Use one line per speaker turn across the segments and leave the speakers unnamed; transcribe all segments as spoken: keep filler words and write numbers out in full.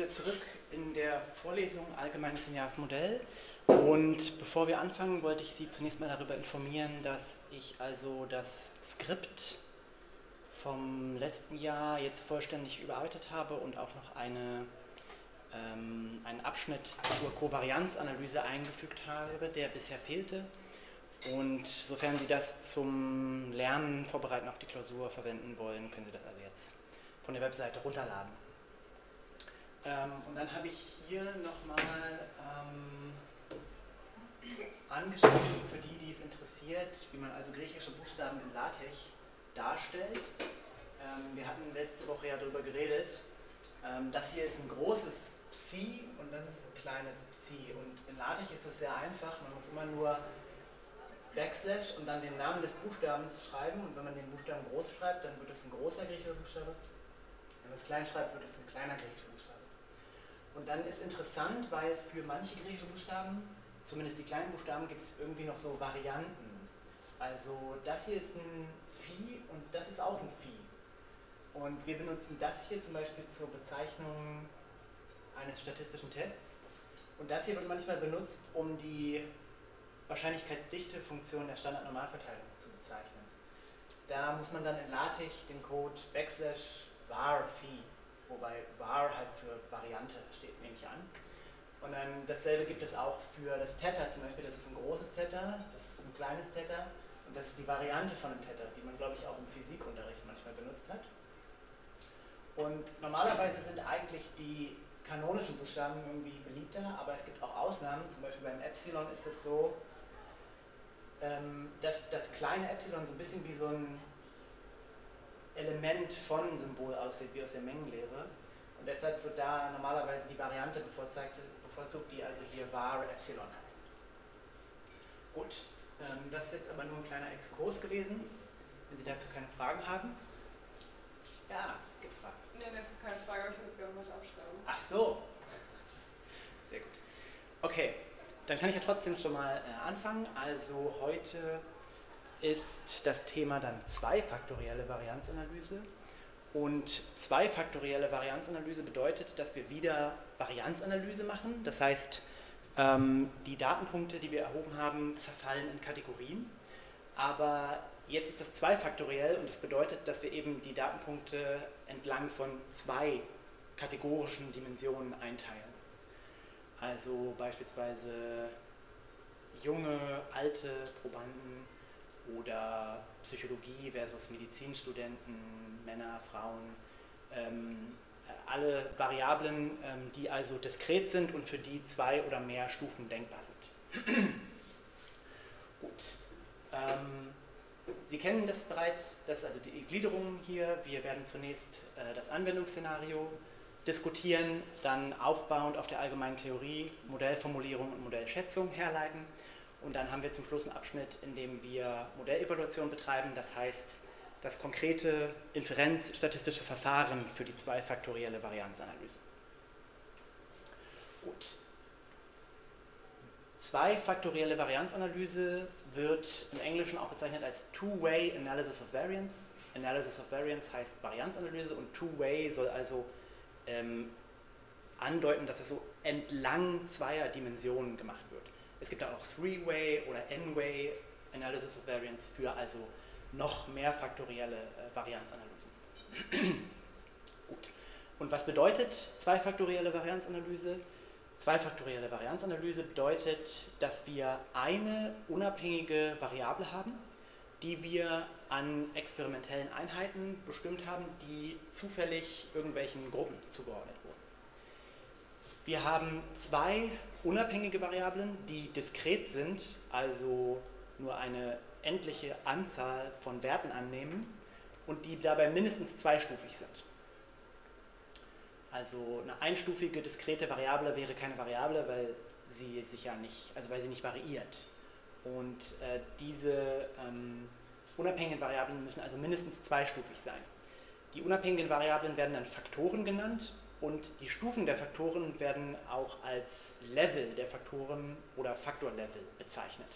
wieder zurück in der Vorlesung Allgemeines Lineares Modell. Und bevor wir anfangen, wollte ich Sie zunächst mal darüber informieren, dass ich also das Skript vom letzten Jahr jetzt vollständig überarbeitet habe und auch noch eine, ähm, einen Abschnitt zur Kovarianzanalyse eingefügt habe, der bisher fehlte. Und sofern Sie das zum Lernen, Vorbereiten auf die Klausur verwenden wollen, können Sie das also jetzt von der Webseite runterladen. Ähm, und dann habe ich hier nochmal ähm, angeschrieben, für die, die es interessiert, wie man also griechische Buchstaben in LaTeX darstellt. Ähm, wir hatten letzte Woche ja darüber geredet. Ähm, das hier ist ein großes Psi und das ist ein kleines Psi. Und in LaTeX ist es sehr einfach, man muss immer nur Backslash und dann den Namen des Buchstabens schreiben. Und wenn man den Buchstaben groß schreibt, dann wird es ein großer griechischer Buchstabe. Wenn man es klein schreibt, wird es ein kleiner griechischer Buchstabe. Und dann ist interessant, weil für manche griechische Buchstaben, zumindest die kleinen Buchstaben, gibt es irgendwie noch so Varianten. Also das hier ist ein Phi und das ist auch ein Phi. Und wir benutzen das hier zum Beispiel zur Bezeichnung eines statistischen Tests. Und das hier wird manchmal benutzt, um die Wahrscheinlichkeitsdichte-Funktion der Standardnormalverteilung zu bezeichnen. Da muss man dann in LaTeX den Code backslash var phi, wobei var halt für Variante steht, nehme ich an. Und dann dasselbe gibt es auch für das Theta zum Beispiel, das ist ein großes Theta, das ist ein kleines Theta und das ist die Variante von einem Theta, die man, glaube ich, auch im Physikunterricht manchmal benutzt hat. Und normalerweise sind eigentlich die kanonischen Buchstaben irgendwie beliebter, aber es gibt auch Ausnahmen, zum Beispiel beim Epsilon ist es so, dass das kleine Epsilon so ein bisschen wie so ein Element von Symbol aussieht, wie aus der Mengenlehre. Und deshalb wird da normalerweise die Variante bevorzugt, die also hier var Epsilon heißt. Gut, ähm, das ist jetzt aber nur ein kleiner Exkurs gewesen. Wenn Sie dazu keine Fragen haben. Ja, gibt Fragen.
Nein, das ist keine Frage, aber ich muss gerne mal abschreiben.
Ach so. Sehr gut. Okay, dann kann ich ja trotzdem schon mal äh, anfangen. Also heute ist das Thema dann zweifaktorielle Varianzanalyse. Und zweifaktorielle Varianzanalyse bedeutet, dass wir wieder Varianzanalyse machen. Das heißt, ähm, die Datenpunkte, die wir erhoben haben, zerfallen in Kategorien. Aber jetzt ist das zweifaktoriell und das bedeutet, dass wir eben die Datenpunkte entlang von zwei kategorischen Dimensionen einteilen. Also beispielsweise junge, alte Probanden oder Psychologie versus Medizinstudenten, Männer, Frauen, ähm, alle Variablen, ähm, die also diskret sind und für die zwei oder mehr Stufen denkbar sind. Gut. Ähm, Sie kennen das bereits, das also die Gliederung hier. Wir werden zunächst äh, das Anwendungsszenario diskutieren, dann aufbauend auf der allgemeinen Theorie, Modellformulierung und Modellschätzung herleiten. Und dann haben wir zum Schluss einen Abschnitt, in dem wir Modellevaluation betreiben, das heißt das konkrete inferenzstatistische Verfahren für die zweifaktorielle Varianzanalyse. Gut. Zweifaktorielle Varianzanalyse wird im Englischen auch bezeichnet als Two-Way Analysis of Variance. Analysis of Variance heißt Varianzanalyse und Two-Way soll also ähm, andeuten, dass es so entlang zweier Dimensionen gemacht wird. Es gibt auch Three-Way oder N-Way Analysis of Variance für also noch mehr faktorielle äh, Varianzanalysen. Gut. Und was bedeutet zweifaktorielle Varianzanalyse? Zweifaktorielle Varianzanalyse bedeutet, dass wir eine unabhängige Variable haben, die wir an experimentellen Einheiten bestimmt haben, die zufällig irgendwelchen Gruppen zugeordnet wurden. Wir haben zwei unabhängige Variablen, die diskret sind, also nur eine endliche Anzahl von Werten annehmen und die dabei mindestens zweistufig sind. Also eine einstufige diskrete Variable wäre keine Variable, weil sie sich ja nicht, also weil sie nicht variiert. Und äh, diese ähm, unabhängigen Variablen müssen also mindestens zweistufig sein. Die unabhängigen Variablen werden dann Faktoren genannt und die Stufen der Faktoren werden auch als Level der Faktoren oder Faktorlevel bezeichnet.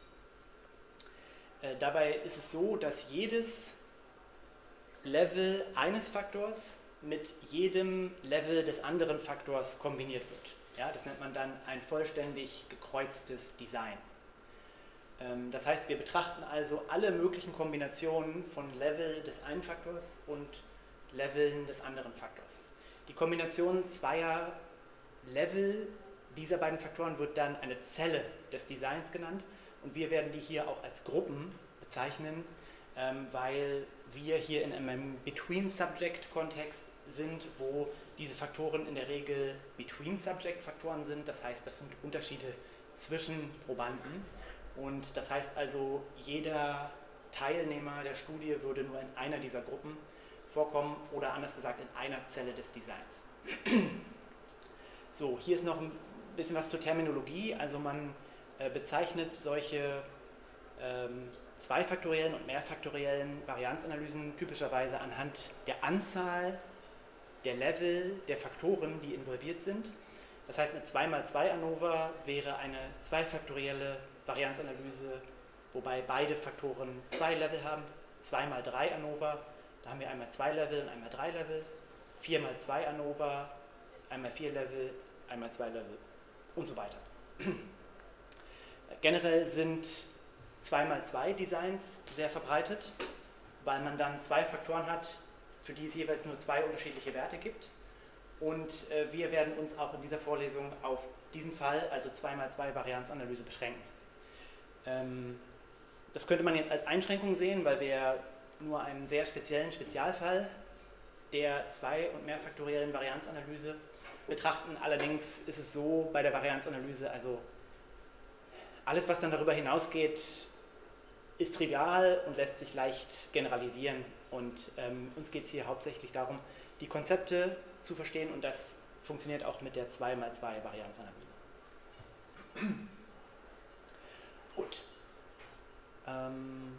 Äh, dabei ist es so, dass jedes Level eines Faktors mit jedem Level des anderen Faktors kombiniert wird. Ja, das nennt man dann ein vollständig gekreuztes Design. Ähm, das heißt, wir betrachten also alle möglichen Kombinationen von Level des einen Faktors und Leveln des anderen Faktors. Die Kombination zweier Level dieser beiden Faktoren wird dann eine Zelle des Designs genannt und wir werden die hier auch als Gruppen bezeichnen, ähm, weil wir hier in einem Between-Subject-Kontext sind, wo diese Faktoren in der Regel Between-Subject-Faktoren sind, das heißt, das sind Unterschiede zwischen Probanden und das heißt also, jeder Teilnehmer der Studie würde nur in einer dieser Gruppen vorkommen oder anders gesagt in einer Zelle des Designs. So, hier ist noch ein bisschen was zur Terminologie, also man äh, bezeichnet solche ähm, zweifaktoriellen und mehrfaktoriellen Varianzanalysen typischerweise anhand der Anzahl der Level der Faktoren, die involviert sind. Das heißt, eine zwei mal zwei ANOVA wäre eine zweifaktorielle Varianzanalyse, wobei beide Faktoren zwei Level haben. zwei mal drei ANOVA, da haben wir einmal zwei Level und einmal drei Level. vier mal zwei ANOVA, einmal vier Level, einmal zwei Level und so weiter. Generell sind zwei mal zwei Designs sehr verbreitet, weil man dann zwei Faktoren hat, für die es jeweils nur zwei unterschiedliche Werte gibt. Und äh, wir werden uns auch in dieser Vorlesung auf diesen Fall, also zwei mal zwei Varianzanalyse, beschränken. Ähm, das könnte man jetzt als Einschränkung sehen, weil wir nur einen sehr speziellen Spezialfall der zwei- und mehrfaktoriellen Varianzanalyse betrachten. Allerdings ist es so bei der Varianzanalyse, also alles, was dann darüber hinausgeht, ist trivial und lässt sich leicht generalisieren. Und ähm, uns geht es hier hauptsächlich darum, die Konzepte zu verstehen und das funktioniert auch mit der zwei mal zwei Varianzanalyse. Gut. Ähm,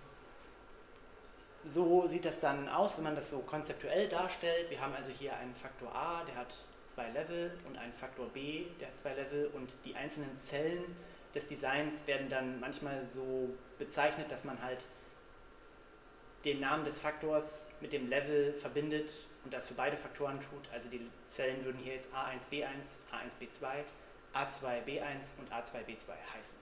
so sieht das dann aus, wenn man das so konzeptuell darstellt. Wir haben also hier einen Faktor A, der hat zwei Level und einen Faktor B, der hat zwei Level und die einzelnen Zellen des Designs werden dann manchmal so bezeichnet, dass man halt den Namen des Faktors mit dem Level verbindet und das für beide Faktoren tut. Also die Zellen würden hier jetzt A eins B eins, A eins B zwei, A zwei B eins und A zwei B zwei heißen.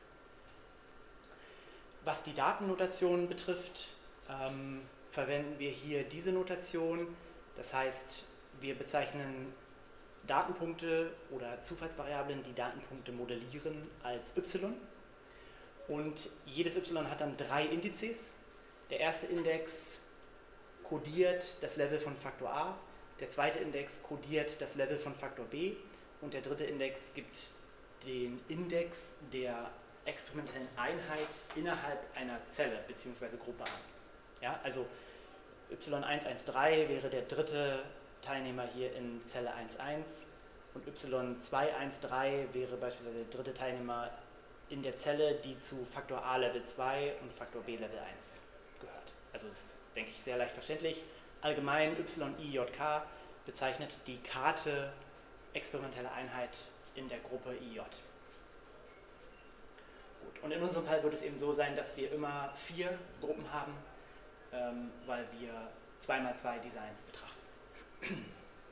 Was die Datennotation betrifft, ähm, verwenden wir hier diese Notation. Das heißt, wir bezeichnen Datenpunkte oder Zufallsvariablen, die Datenpunkte modellieren, als y. Und jedes y hat dann drei Indizes. Der erste Index kodiert das Level von Faktor A, der zweite Index kodiert das Level von Faktor B und der dritte Index gibt den Index der experimentellen Einheit innerhalb einer Zelle bzw. Gruppe an. Ja, also y eins eins drei wäre der dritte Teilnehmer hier in Zelle eins eins und y zwei eins drei wäre beispielsweise der dritte Teilnehmer in der Zelle, die zu Faktor A Level zwei und Faktor B Level eins gehört. Also ist, denke ich, sehr leicht verständlich. Allgemein Y I J K bezeichnet die Karte experimenteller Einheit in der Gruppe I J. Gut. Und in unserem Fall wird es eben so sein, dass wir immer vier Gruppen haben, ähm, weil wir zwei mal zwei Designs betrachten.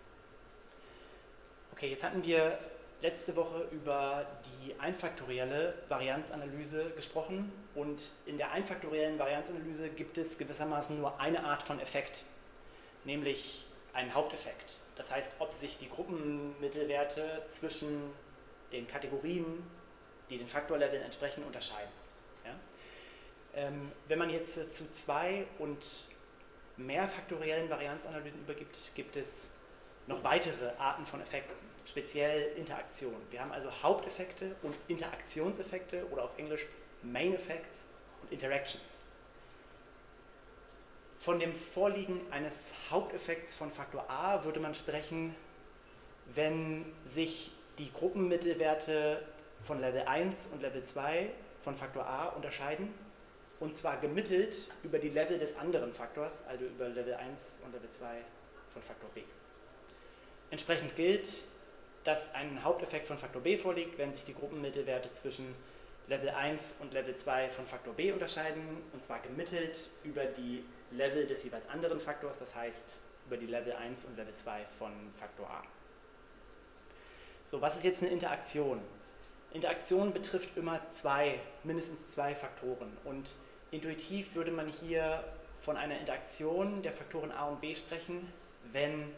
Okay, jetzt hatten wir letzte Woche über die einfaktorielle Varianzanalyse gesprochen und in der einfaktoriellen Varianzanalyse gibt es gewissermaßen nur eine Art von Effekt, nämlich einen Haupteffekt. Das heißt, ob sich die Gruppenmittelwerte zwischen den Kategorien, die den Faktorleveln entsprechen, unterscheiden. Ja? Ähm, wenn man jetzt äh, zu zwei- und mehrfaktoriellen Varianzanalysen übergibt, gibt es noch weitere Arten von Effekten, speziell Interaktion. Wir haben also Haupteffekte und Interaktionseffekte oder auf Englisch Main Effects und Interactions. Von dem Vorliegen eines Haupteffekts von Faktor A würde man sprechen, wenn sich die Gruppenmittelwerte von Level eins und Level zwei von Faktor A unterscheiden und zwar gemittelt über die Level des anderen Faktors, also über Level eins und Level zwei von Faktor B. Entsprechend gilt, dass ein Haupteffekt von Faktor B vorliegt, wenn sich die Gruppenmittelwerte zwischen Level eins und Level zwei von Faktor B unterscheiden, und zwar gemittelt über die Level des jeweils anderen Faktors, das heißt über die Level eins und Level zwei von Faktor A. So, was ist jetzt eine Interaktion? Interaktion betrifft immer zwei, mindestens zwei Faktoren und intuitiv würde man hier von einer Interaktion der Faktoren A und B sprechen, wenn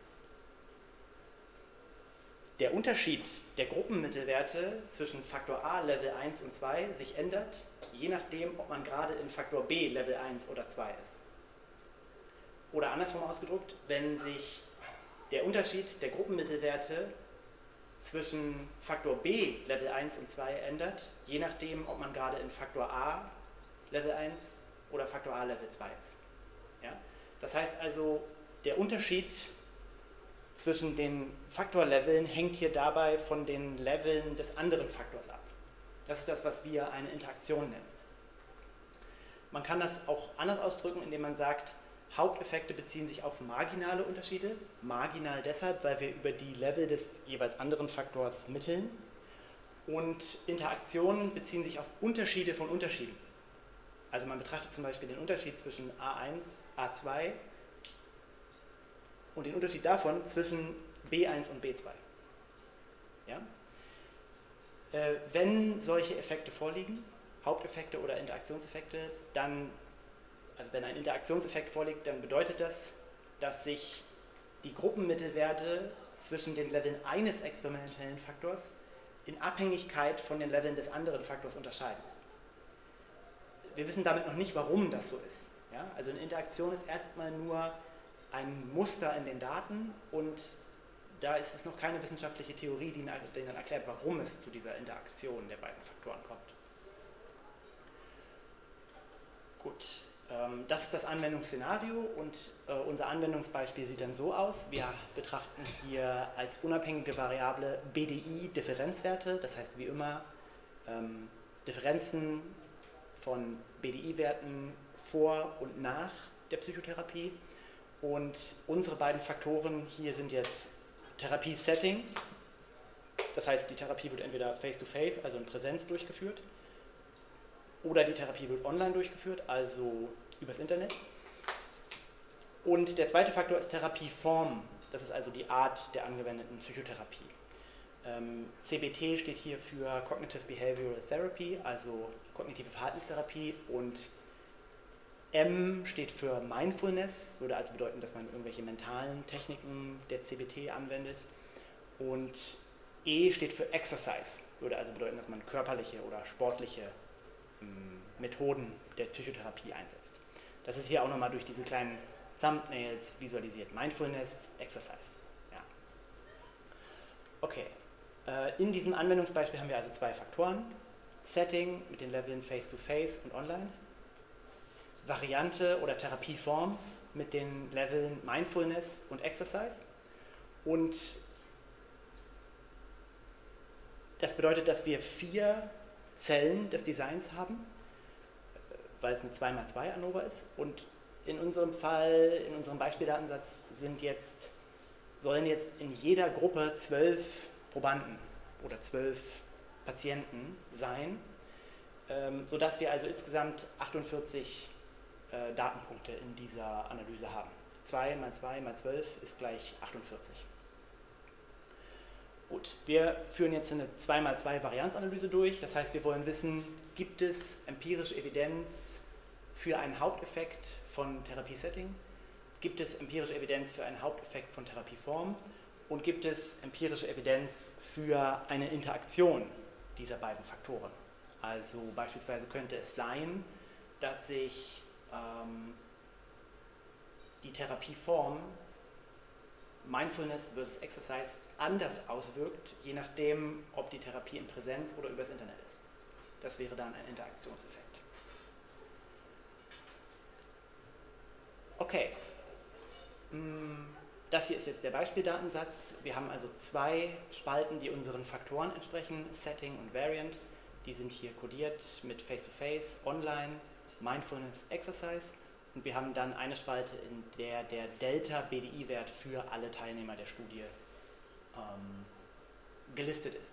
der Unterschied der Gruppenmittelwerte zwischen Faktor A Level eins und zwei sich ändert, je nachdem, ob man gerade in Faktor B Level eins oder zwei ist. Oder andersrum ausgedrückt, wenn sich der Unterschied der Gruppenmittelwerte zwischen Faktor B Level eins und zwei ändert, je nachdem, ob man gerade in Faktor A Level eins oder Faktor A Level zwei ist. Ja? Das heißt also, der Unterschied zwischen den Faktorleveln hängt hier dabei von den Leveln des anderen Faktors ab. Das ist das, was wir eine Interaktion nennen. Man kann das auch anders ausdrücken, indem man sagt, Haupteffekte beziehen sich auf marginale Unterschiede. Marginal deshalb, weil wir über die Level des jeweils anderen Faktors mitteln. Und Interaktionen beziehen sich auf Unterschiede von Unterschieden. Also man betrachtet zum Beispiel den Unterschied zwischen A eins, A zwei und den Unterschied davon zwischen B eins und B zwei. Ja? Äh, wenn solche Effekte vorliegen, Haupteffekte oder Interaktionseffekte, dann, also wenn ein Interaktionseffekt vorliegt, dann bedeutet das, dass sich die Gruppenmittelwerte zwischen den Leveln eines experimentellen Faktors in Abhängigkeit von den Leveln des anderen Faktors unterscheiden. Wir wissen damit noch nicht, warum das so ist. Ja? Also eine Interaktion ist erstmal nur ein Muster in den Daten und da ist es noch keine wissenschaftliche Theorie, die dann erklärt, warum es zu dieser Interaktion der beiden Faktoren kommt. Gut, ähm, das ist das Anwendungsszenario und äh, unser Anwendungsbeispiel sieht dann so aus. Wir betrachten hier als unabhängige Variable B D I-Differenzwerte, das heißt wie immer ähm, Differenzen von B D I-Werten vor und nach der Psychotherapie. Und unsere beiden Faktoren hier sind jetzt Therapie-Setting, das heißt, die Therapie wird entweder face-to-face, also in Präsenz durchgeführt, oder die Therapie wird online durchgeführt, also übers Internet. Und der zweite Faktor ist Therapieform, das ist also die Art der angewendeten Psychotherapie. Ähm, C B T steht hier für Cognitive Behavioral Therapy, also kognitive Verhaltenstherapie, und M steht für Mindfulness, würde also bedeuten, dass man irgendwelche mentalen Techniken der C B T anwendet. Und E steht für Exercise, würde also bedeuten, dass man körperliche oder sportliche ähm, Methoden der Psychotherapie einsetzt. Das ist hier auch nochmal durch diese kleinen Thumbnails visualisiert. Mindfulness, Exercise. Ja. Okay, äh, in diesem Anwendungsbeispiel haben wir also zwei Faktoren. Setting mit den Leveln Face-to-Face und Online. Variante oder Therapieform mit den Leveln Mindfulness und Exercise. Und das bedeutet, dass wir vier Zellen des Designs haben, weil es eine zwei mal zwei ANOVA ist. Und in unserem Fall, in unserem Beispieldatensatz sind jetzt, sollen jetzt in jeder Gruppe zwölf Probanden oder zwölf Patienten sein, ähm, sodass wir also insgesamt achtundvierzig äh, Datenpunkte in dieser Analyse haben. zwei mal zwei mal zwölf ist gleich achtundvierzig. Gut, wir führen jetzt eine zwei mal zwei Varianzanalyse durch. Das heißt, wir wollen wissen, gibt es empirische Evidenz für einen Haupteffekt von Therapiesetting? Gibt es empirische Evidenz für einen Haupteffekt von Therapieform? Und gibt es empirische Evidenz für eine Interaktion dieser beiden Faktoren? Also beispielsweise könnte es sein, dass sich ähm, die Therapieform Mindfulness versus Exercise anders auswirkt, je nachdem, ob die Therapie in Präsenz oder übers Internet ist. Das wäre dann ein Interaktionseffekt. Okay, das hier ist jetzt der Beispieldatensatz. Wir haben also zwei Spalten, die unseren Faktoren entsprechen, Setting und Variant. Die sind hier kodiert mit Face-to-Face, Online, Mindfulness, Exercise. Und wir haben dann eine Spalte, in der der Delta-B D I-Wert für alle Teilnehmer der Studie ähm, gelistet ist.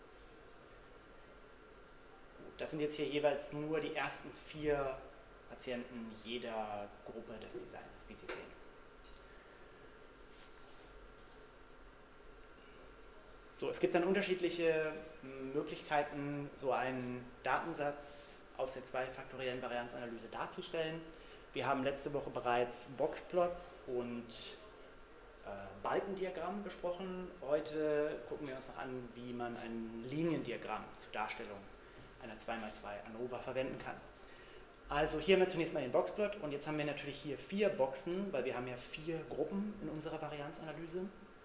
Das sind jetzt hier jeweils nur die ersten vier Patienten jeder Gruppe des Designs, wie Sie sehen. So, es gibt dann unterschiedliche Möglichkeiten, so einen Datensatz aus der zweifaktoriellen Varianzanalyse darzustellen. Wir haben letzte Woche bereits Boxplots und äh, Balkendiagramm besprochen. Heute gucken wir uns noch an, wie man ein Liniendiagramm zur Darstellung einer zwei mal zwei ANOVA verwenden kann. Also hier haben wir zunächst mal den Boxplot und jetzt haben wir natürlich hier vier Boxen, weil wir haben ja vier Gruppen in unserer Varianzanalyse.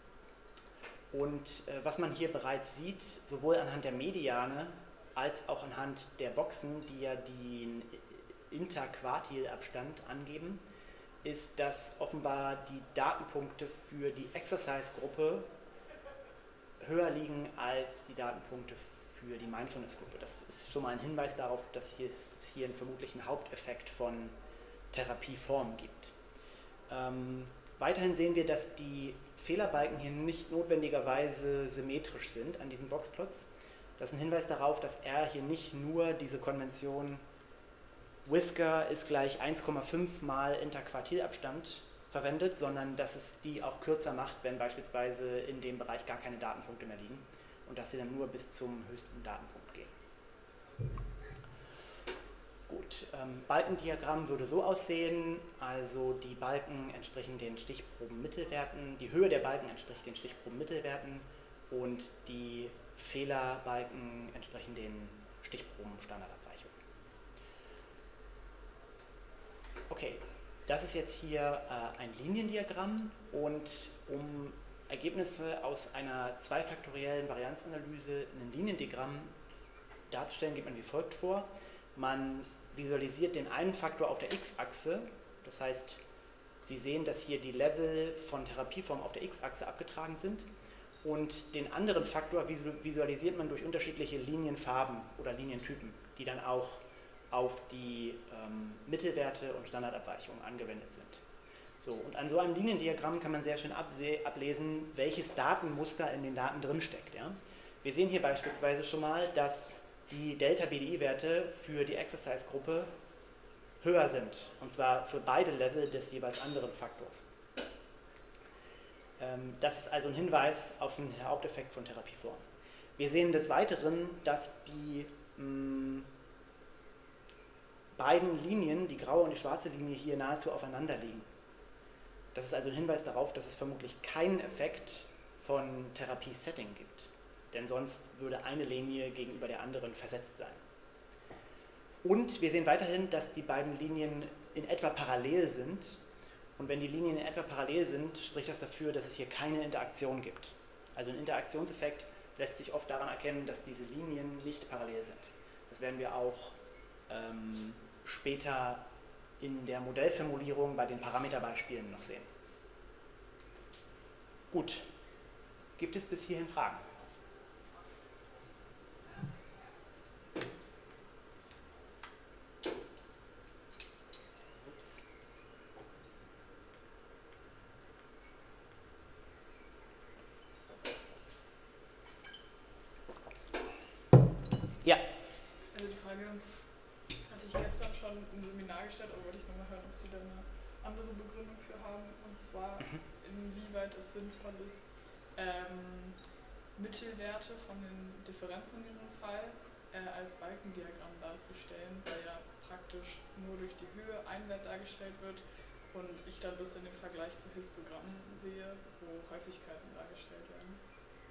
Und äh, was man hier bereits sieht, sowohl anhand der Mediane als auch anhand der Boxen, die ja den Interquartilabstand angeben, ist, dass offenbar die Datenpunkte für die Exercise-Gruppe höher liegen als die Datenpunkte für die Mindfulness-Gruppe. Das ist schon mal ein Hinweis darauf, dass hier es hier vermutlich einen Haupteffekt von Therapieformen gibt. Ähm, weiterhin sehen wir, dass die Fehlerbalken hier nicht notwendigerweise symmetrisch sind an diesen Boxplots. Das ist ein Hinweis darauf, dass R hier nicht nur diese Konvention Whisker ist gleich eins Komma fünf mal Interquartilabstand verwendet, sondern dass es die auch kürzer macht, wenn beispielsweise in dem Bereich gar keine Datenpunkte mehr liegen und dass sie dann nur bis zum höchsten Datenpunkt gehen. Gut, ähm, Balkendiagramm würde so aussehen, also die Balken entsprechen den Stichprobenmittelwerten, die Höhe der Balken entspricht den Stichprobenmittelwerten und die Fehlerbalken entsprechen den Stichprobenstandardabweichungen. Okay, das ist jetzt hier äh, ein Liniendiagramm und um Ergebnisse aus einer zweifaktoriellen Varianzanalyse in einem Liniendiagramm darzustellen, geht man wie folgt vor. Man visualisiert den einen Faktor auf der x-Achse, das heißt, Sie sehen, dass hier die Level von Therapieformen auf der x-Achse abgetragen sind und den anderen Faktor visualisiert man durch unterschiedliche Linienfarben oder Linientypen, die dann auch auf die ähm, Mittelwerte und Standardabweichungen angewendet sind. So, und an so einem Liniendiagramm kann man sehr schön ablesen, welches Datenmuster in den Daten drinsteckt. Ja? Wir sehen hier beispielsweise schon mal, dass die Delta-B D I-Werte für die Exercise-Gruppe höher sind, und zwar für beide Level des jeweils anderen Faktors. Ähm, das ist also ein Hinweis auf einen Haupteffekt von Therapieformen. Wir sehen des Weiteren, dass die mh, beiden Linien, die graue und die schwarze Linie, hier nahezu aufeinander liegen. Das ist also ein Hinweis darauf, dass es vermutlich keinen Effekt von Therapie-Setting gibt. Denn sonst würde eine Linie gegenüber der anderen versetzt sein. Und wir sehen weiterhin, dass die beiden Linien in etwa parallel sind. Und wenn die Linien in etwa parallel sind, spricht das dafür, dass es hier keine Interaktion gibt. Also ein Interaktionseffekt lässt sich oft daran erkennen, dass diese Linien nicht parallel sind. Das werden wir auch ähm, später in der Modellformulierung bei den Parameterbeispielen noch sehen. Gut, gibt es bis hierhin Fragen? Ja.
Also die Frage hatte ich gestern schon im Seminar gestellt, aber wollte ich nochmal hören, ob Sie da eine andere Begründung für haben. Und zwar,
Mhm.
inwieweit es sinnvoll ist, ähm, Mittelwerte von den Differenzen in diesem Fall äh, als Balkendiagramm darzustellen, weil ja praktisch nur durch die Höhe ein Wert dargestellt wird und ich dann bis in den Vergleich zu Histogrammen sehe, wo Häufigkeiten dargestellt werden.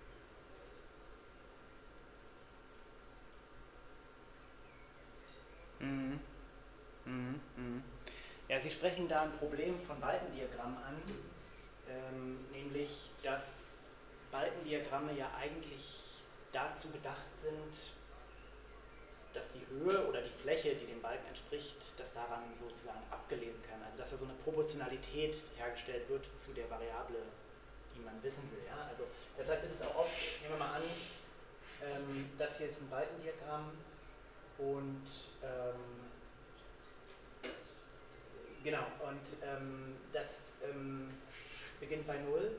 Mhm. Mhm. Mhm. Ja, Sie sprechen da ein Problem von Balkendiagrammen an, ähm, nämlich dass Balkendiagramme ja eigentlich dazu gedacht sind, dass die Höhe oder die Fläche, die dem Balken entspricht, dass daran sozusagen abgelesen kann, also dass da so eine Proportionalität hergestellt wird zu der Variable, die man wissen will. Ja? Also deshalb ist es auch oft, nehmen wir mal an, ähm, das hier ist ein Balkendiagramm und ähm, genau, und ähm, das ähm, beginnt bei null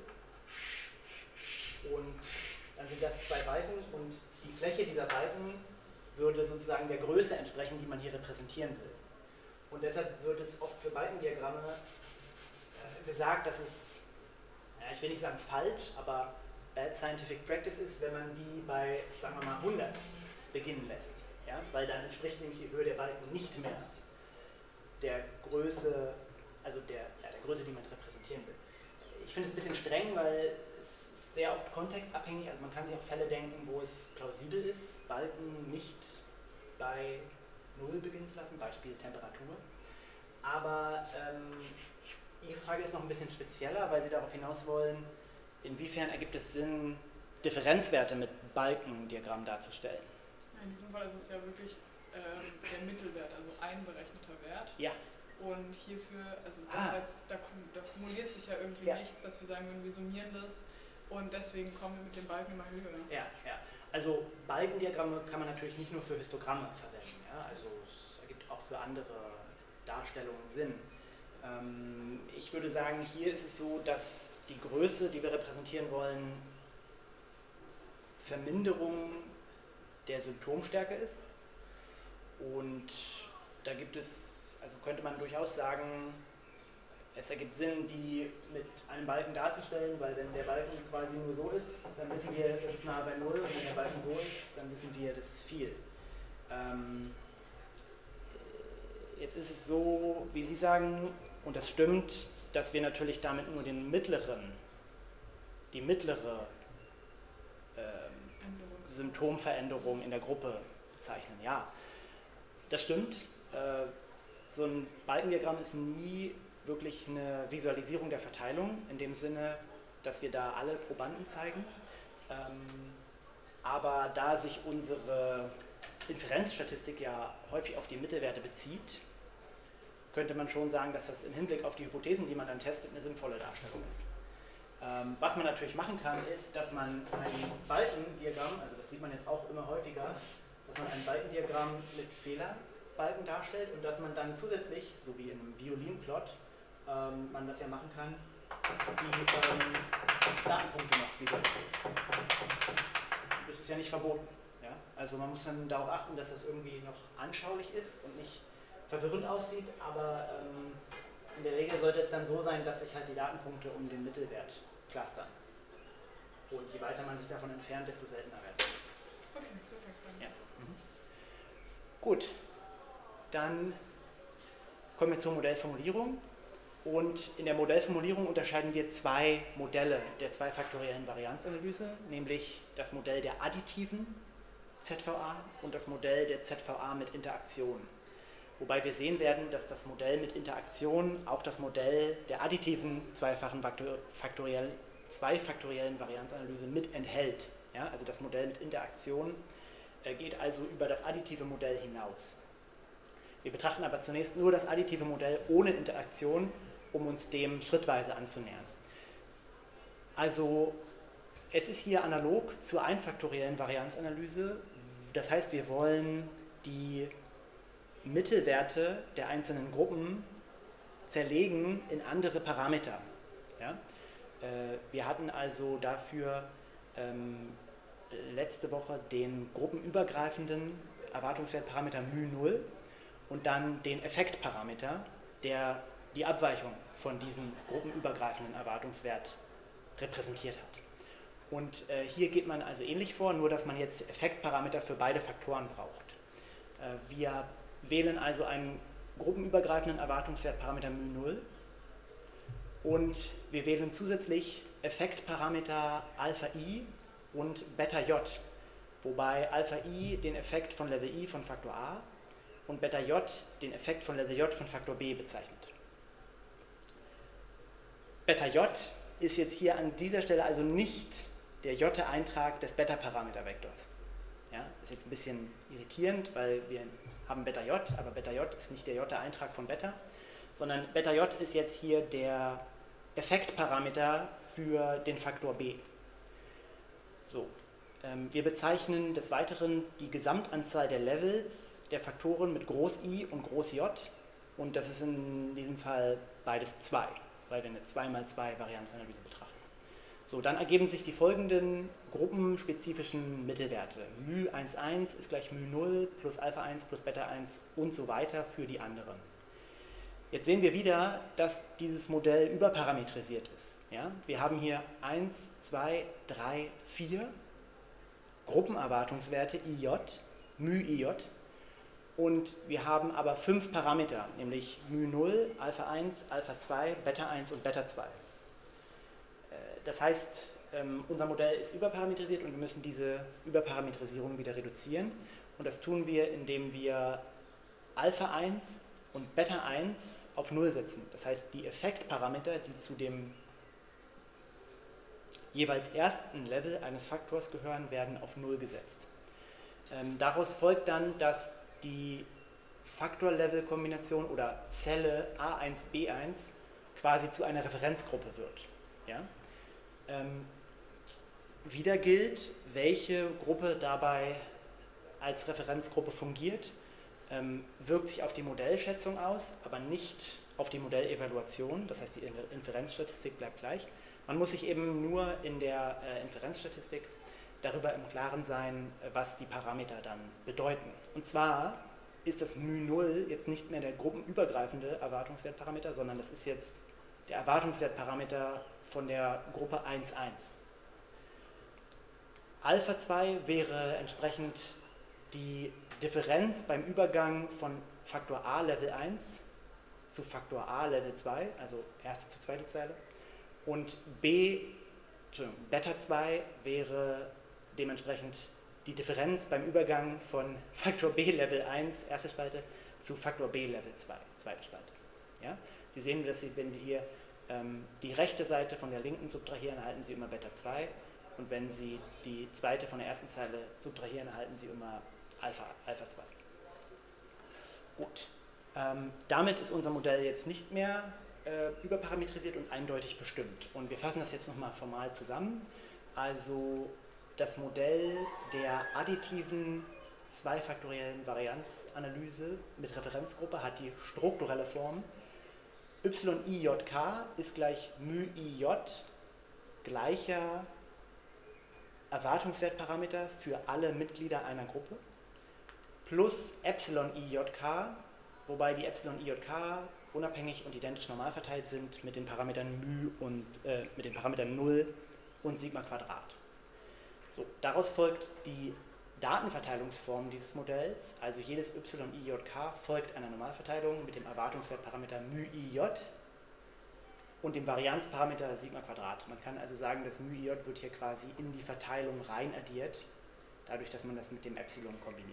und dann sind das zwei Balken und die Fläche dieser Balken würde sozusagen der Größe entsprechen, die man hier repräsentieren will. Und deshalb wird es oft für Balkendiagramme äh, gesagt, dass es, ja, ich will nicht sagen falsch, aber Bad Scientific Practice ist, wenn man die bei, sagen wir mal, hundert beginnen lässt. Ja? Weil dann entspricht nämlich die Höhe der Balken nicht mehr der Größe, also der, ja, der Größe, die man repräsentieren will. Ich finde es ein bisschen streng, weil es ist sehr oft kontextabhängig, also man kann sich auch Fälle denken, wo es plausibel ist, Balken nicht bei null beginnen zu lassen, Beispiel Temperatur. Aber ähm, Ihre Frage ist noch ein bisschen spezieller, weil Sie darauf hinaus wollen, inwiefern ergibt es Sinn, Differenzwerte mit Balkendiagramm darzustellen?
In diesem Fall ist es ja wirklich ähm, der Mittelwert, also ein berechneter Wert.
Ja.
Und hierfür, also das
Ah.
heißt, da, da kumuliert sich ja irgendwie
Ja.
nichts, dass wir sagen würden, wir summieren das und deswegen kommen wir mit dem Balken immer höher.
Ja, ja. Also Balkendiagramme kann man natürlich nicht nur für Histogramme verwenden. Ja? Also es ergibt auch für andere Darstellungen Sinn. Ähm, ich würde sagen, hier ist es so, dass die Größe, die wir repräsentieren wollen, Verminderung der Symptomstärke ist. Und da gibt es, also könnte man durchaus sagen, es ergibt Sinn, die mit einem Balken darzustellen, weil wenn der Balken quasi nur so ist, dann wissen wir, das ist nahe bei Null, und wenn der Balken so ist, dann wissen wir, das ist viel. Ähm, jetzt ist es so, wie Sie sagen, und das stimmt, dass wir natürlich damit nur den mittleren, die mittlere ähm, Symptomveränderung in der Gruppe bezeichnen. Ja, das stimmt. Äh, so ein Balkendiagramm ist nie wirklich eine Visualisierung der Verteilung, in dem Sinne, dass wir da alle Probanden zeigen. Ähm, aber da sich unsere Inferenzstatistik ja häufig auf die Mittelwerte bezieht, könnte man schon sagen, dass das im Hinblick auf die Hypothesen, die man dann testet, eine sinnvolle Darstellung ist. Ähm, was man natürlich machen kann, ist, dass man ein Balkendiagramm, also das sieht man jetzt auch immer häufiger, dass man ein Balkendiagramm mit Fehlerbalken darstellt und dass man dann zusätzlich, so wie in einem Violinplot, ähm, man das ja machen kann, die ähm, Datenpunkte noch visualisiert. Das ist ja nicht verboten. Ja? Also man muss dann darauf achten, dass das irgendwie noch anschaulich ist und nicht verwirrend aussieht, aber ähm, in der Regel sollte es dann so sein, dass sich halt die Datenpunkte um den Mittelwert clustern. Und je weiter man sich davon entfernt, desto seltener werden sie.
Okay, perfekt.
Ja. Mhm. Gut, dann kommen wir zur Modellformulierung. Und in der Modellformulierung unterscheiden wir zwei Modelle der zweifaktoriellen Varianzanalyse, nämlich das Modell der additiven Z V A und das Modell der Z V A mit Interaktion. Wobei wir sehen werden, dass das Modell mit Interaktion auch das Modell der additiven zweifachen faktoriell, zweifaktoriellen Varianzanalyse mit enthält. Ja, also das Modell mit Interaktion äh, geht also über das additive Modell hinaus. Wir betrachten aber zunächst nur das additive Modell ohne Interaktion, um uns dem schrittweise anzunähern. Also es ist hier analog zur einfaktoriellen Varianzanalyse. Das heißt, wir wollen die Mittelwerte der einzelnen Gruppen zerlegen in andere Parameter. Ja? Äh, wir hatten also dafür ähm, letzte Woche den gruppenübergreifenden Erwartungswertparameter μ null und dann den Effektparameter, der die Abweichung von diesem gruppenübergreifenden Erwartungswert repräsentiert hat. Und äh, hier geht man also ähnlich vor, nur dass man jetzt Effektparameter für beide Faktoren braucht. Äh, wir wählen also einen gruppenübergreifenden Erwartungswertparameter μ null und wir wählen zusätzlich Effektparameter Alpha I und Beta J, wobei Alpha I den Effekt von Level I von Faktor A und Beta J den Effekt von Level J von Faktor B bezeichnet. Beta J ist jetzt hier an dieser Stelle also nicht der J-Eintrag des Beta-Parametervektors. Ja, ist jetzt ein bisschen irritierend, weil wir haben Beta J, aber Beta J ist nicht der J-Eintrag von Beta, sondern Beta J ist jetzt hier der Effektparameter für den Faktor B. So, ähm, wir bezeichnen des Weiteren die Gesamtanzahl der Levels der Faktoren mit Groß I und Groß J und das ist in diesem Fall beides zwei, weil wir eine zwei mal zwei Varianzanalyse betrachten. So, dann ergeben sich die folgenden gruppenspezifischen Mittelwerte. μ eins Komma eins ist gleich μ null plus Alpha eins plus Beta eins und so weiter für die anderen. Jetzt sehen wir wieder, dass dieses Modell überparametrisiert ist. Ja? Wir haben hier eins, zwei, drei, vier Gruppenerwartungswerte I J, μ I J, und wir haben aber fünf Parameter, nämlich μ null, Alpha eins, Alpha zwei, Beta eins und Beta zwei. Das heißt, unser Modell ist überparametrisiert und wir müssen diese Überparametrisierung wieder reduzieren. Und das tun wir, indem wir Alpha eins und Beta eins auf null setzen. Das heißt, die Effektparameter, die zu dem jeweils ersten Level eines Faktors gehören, werden auf null gesetzt. Ähm, daraus folgt dann, dass die Faktor-Level-Kombination oder Zelle A eins B eins quasi zu einer Referenzgruppe wird. Ja? Ähm, wieder gilt, welche Gruppe dabei als Referenzgruppe fungiert, ähm, wirkt sich auf die Modellschätzung aus, aber nicht auf die Modellevaluation. Das heißt, die Inferenzstatistik bleibt gleich. Man muss sich eben nur in der äh, Inferenzstatistik darüber im Klaren sein, was die Parameter dann bedeuten. Und zwar ist das μ null jetzt nicht mehr der gruppenübergreifende Erwartungswertparameter, sondern das ist jetzt der Erwartungswertparameter von der Gruppe eins eins. Alpha zwei wäre entsprechend die Differenz beim Übergang von Faktor A Level eins zu Faktor A Level zwei, also erste zu zweite Zeile. Und B, Beta zwei wäre dementsprechend die Differenz beim Übergang von Faktor B Level eins, erste Spalte, zu Faktor B Level zwei, zweite Spalte. Ja? Sie sehen, dass Sie, wenn Sie hier ähm, die rechte Seite von der linken subtrahieren, erhalten Sie immer Beta zwei. Und wenn Sie die zweite von der ersten Zeile subtrahieren, erhalten Sie immer Alpha, Alpha zwei. Gut, ähm, damit ist unser Modell jetzt nicht mehr äh, überparametrisiert und eindeutig bestimmt. Und wir fassen das jetzt nochmal formal zusammen. Also das Modell der additiven zweifaktoriellen Varianzanalyse mit Referenzgruppe hat die strukturelle Form Y I J K ist gleich μ I J gleicher Erwartungswertparameter für alle Mitglieder einer Gruppe plus Epsilon I J K, wobei die Epsilon I J K unabhängig und identisch normal verteilt sind mit den Parametern μ und äh, mit den Parametern null und Sigma Quadrat. So, daraus folgt die Datenverteilungsform dieses Modells, also jedes Y I J K folgt einer Normalverteilung mit dem Erwartungswertparameter μ I J und dem Varianzparameter Sigma Quadrat. Man kann also sagen, das μ I J wird hier quasi in die Verteilung rein addiert, dadurch, dass man das mit dem Epsilon kombiniert.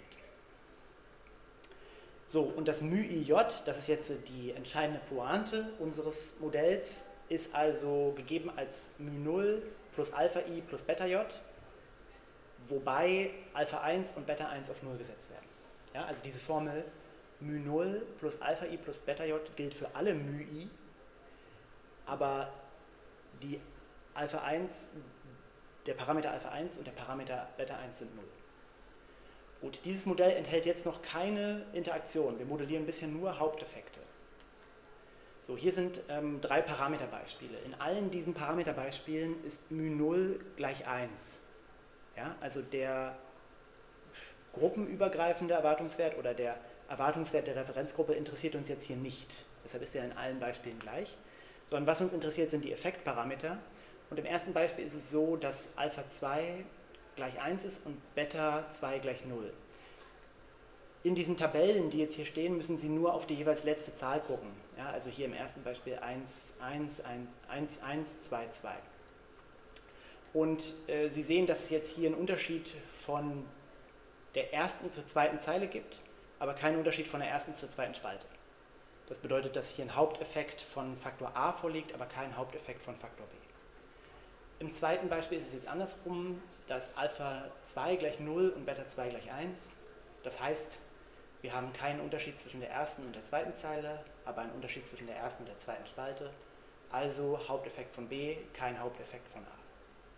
So, und das μ I J, das ist jetzt die entscheidende Pointe unseres Modells, ist also gegeben als μ null plus Alpha I plus Beta J, wobei Alpha eins und Beta eins auf null gesetzt werden. Ja, also diese Formel μ null plus Alpha I plus Beta J gilt für alle μ I, aber die Alpha eins, der Parameter Alpha eins und der Parameter Beta eins sind null. Gut, dieses Modell enthält jetzt noch keine Interaktion. Wir modellieren bisher nur Haupteffekte. So, hier sind ähm, drei Parameterbeispiele. In allen diesen Parameterbeispielen ist μ null gleich eins. Ja, also der gruppenübergreifende Erwartungswert oder der Erwartungswert der Referenzgruppe interessiert uns jetzt hier nicht. Deshalb ist er in allen Beispielen gleich. Sondern was uns interessiert, sind die Effektparameter. Und im ersten Beispiel ist es so, dass Alpha zwei gleich eins ist und Beta zwei gleich null. In diesen Tabellen, die jetzt hier stehen, müssen Sie nur auf die jeweils letzte Zahl gucken. Ja, also hier im ersten Beispiel eins, eins, eins, eins, zwei, zwei. Und äh, Sie sehen, dass es jetzt hier einen Unterschied von der ersten zur zweiten Zeile gibt, aber keinen Unterschied von der ersten zur zweiten Spalte. Das bedeutet, dass hier ein Haupteffekt von Faktor A vorliegt, aber kein Haupteffekt von Faktor B. Im zweiten Beispiel ist es jetzt andersrum, dass Alpha zwei gleich null und Beta zwei gleich eins. Das heißt, wir haben keinen Unterschied zwischen der ersten und der zweiten Zeile, aber einen Unterschied zwischen der ersten und der zweiten Spalte. Also Haupteffekt von B, kein Haupteffekt von A.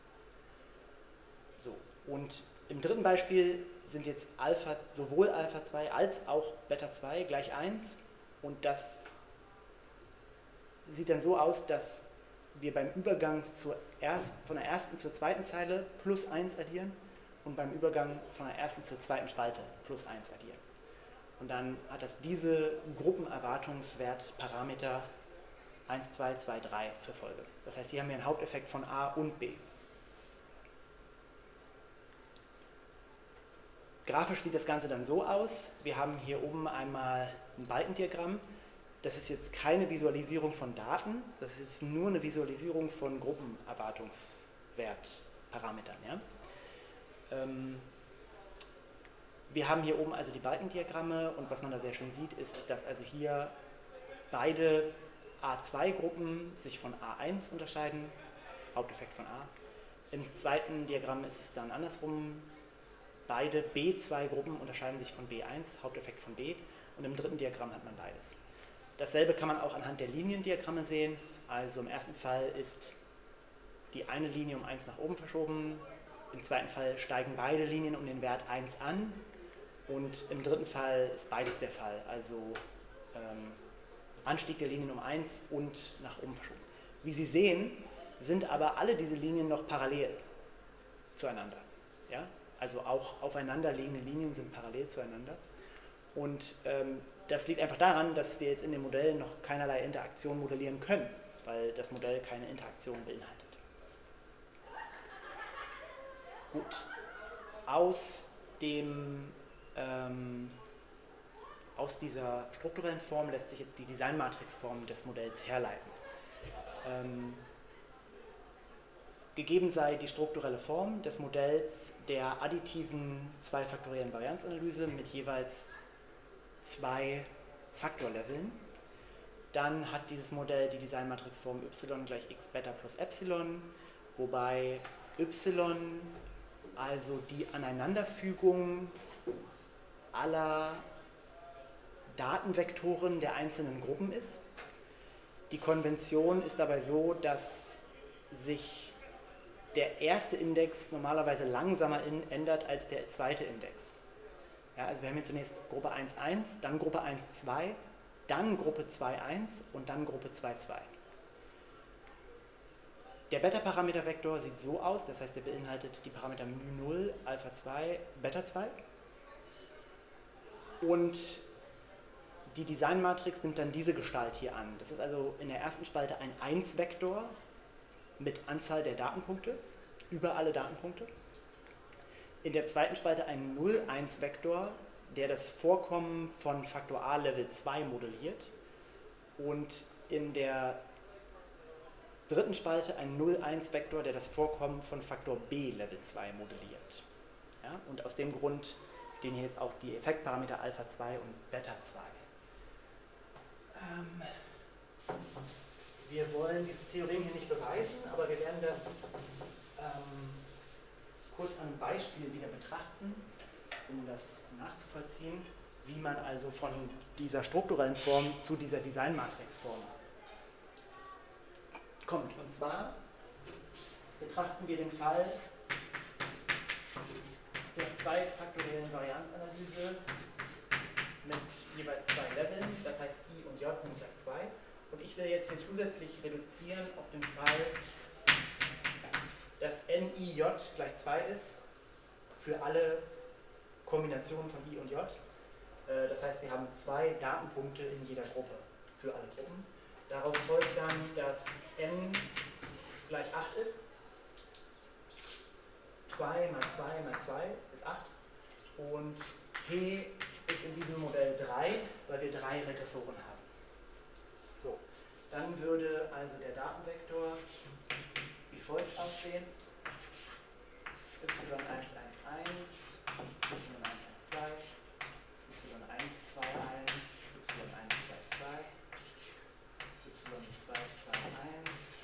So, und im dritten Beispiel sind jetzt Alpha, sowohl Alpha zwei als auch Beta zwei gleich eins. Und das sieht dann so aus, dass wir beim Übergang zur erst, von der ersten zur zweiten Zeile plus eins addieren und beim Übergang von der ersten zur zweiten Spalte plus eins addieren. Und dann hat das diese Gruppenerwartungswertparameter eins, zwei, zwei, drei zur Folge. Das heißt, hier haben wir einen Haupteffekt von A und B. Grafisch sieht das Ganze dann so aus. Wir haben hier oben einmal ein Balkendiagramm. Das ist jetzt keine Visualisierung von Daten, das ist jetzt nur eine Visualisierung von Gruppenerwartungswertparametern. Ja? Ähm, wir haben hier oben also die Balkendiagramme und was man da sehr schön sieht, ist, dass also hier beide A zwei Gruppen sich von A eins unterscheiden, Haupteffekt von A. Im zweiten Diagramm ist es dann andersrum, beide B zwei Gruppen unterscheiden sich von B eins, Haupteffekt von B, und im dritten Diagramm hat man beides. Dasselbe kann man auch anhand der Liniendiagramme sehen, also im ersten Fall ist die eine Linie um eins nach oben verschoben, im zweiten Fall steigen beide Linien um den Wert eins an und im dritten Fall ist beides der Fall, also ähm, Anstieg der Linien um eins und nach oben verschoben. Wie Sie sehen, sind aber alle diese Linien noch parallel zueinander. Ja? Also auch aufeinanderliegende Linien sind parallel zueinander. Und ähm, das liegt einfach daran, dass wir jetzt in dem Modell noch keinerlei Interaktion modellieren können, weil das Modell keine Interaktion beinhaltet. Gut. Aus dem ähm, Aus dieser strukturellen Form lässt sich jetzt die Designmatrixform des Modells herleiten. Ähm, gegeben sei die strukturelle Form des Modells der additiven zweifaktoriellen Varianzanalyse mit jeweils zwei Faktorleveln, dann hat dieses Modell die Designmatrixform y gleich x Beta plus Epsilon, wobei y also die Aneinanderfügung aller Datenvektoren der einzelnen Gruppen ist. Die Konvention ist dabei so, dass sich der erste Index normalerweise langsamer in, ändert als der zweite Index. Ja, also wir haben hier zunächst Gruppe eins eins, dann Gruppe eins zwei, dann Gruppe zwei eins und dann Gruppe zwei zwei. Der Beta-Parametervektor sieht so aus, das heißt, er beinhaltet die Parameter μ null, Alpha zwei, Beta zwei. Und die Designmatrix nimmt dann diese Gestalt hier an. Das ist also in der ersten Spalte ein eins-Vektor mit Anzahl der Datenpunkte über alle Datenpunkte. In der zweiten Spalte ein null eins Vektor, der das Vorkommen von Faktor A Level zwei modelliert. Und in der dritten Spalte ein null eins Vektor, der das Vorkommen von Faktor B Level zwei modelliert. Ja, und aus dem Grund stehen hier jetzt auch die Effektparameter Alpha zwei und Beta zwei. Ähm, wir wollen dieses Theorem hier nicht beweisen, aber wir werden das ähm, kurz an einem Beispiel wieder betrachten, um das nachzuvollziehen, wie man also von dieser strukturellen Form zu dieser Designmatrixform kommt. Und zwar betrachten wir den Fall der zweifaktoriellen Varianzanalyse mit jeweils zwei Leveln, das heißt I und J sind gleich zwei. Und ich will jetzt hier zusätzlich reduzieren auf den Fall, dass N I J gleich zwei ist für alle Kombinationen von I und J. Das heißt, wir haben zwei Datenpunkte in jeder Gruppe für alle Gruppen. Daraus folgt dann, dass N gleich acht ist. zwei mal zwei mal zwei ist acht. Und P ist in diesem Modell drei, weil wir drei Regressoren haben. So, dann würde also der Datenvektor wie folgt aussehen: y eins eins eins, y eins eins zwei, y eins zwei eins, y eins zwei zwei, y zwei zwei eins,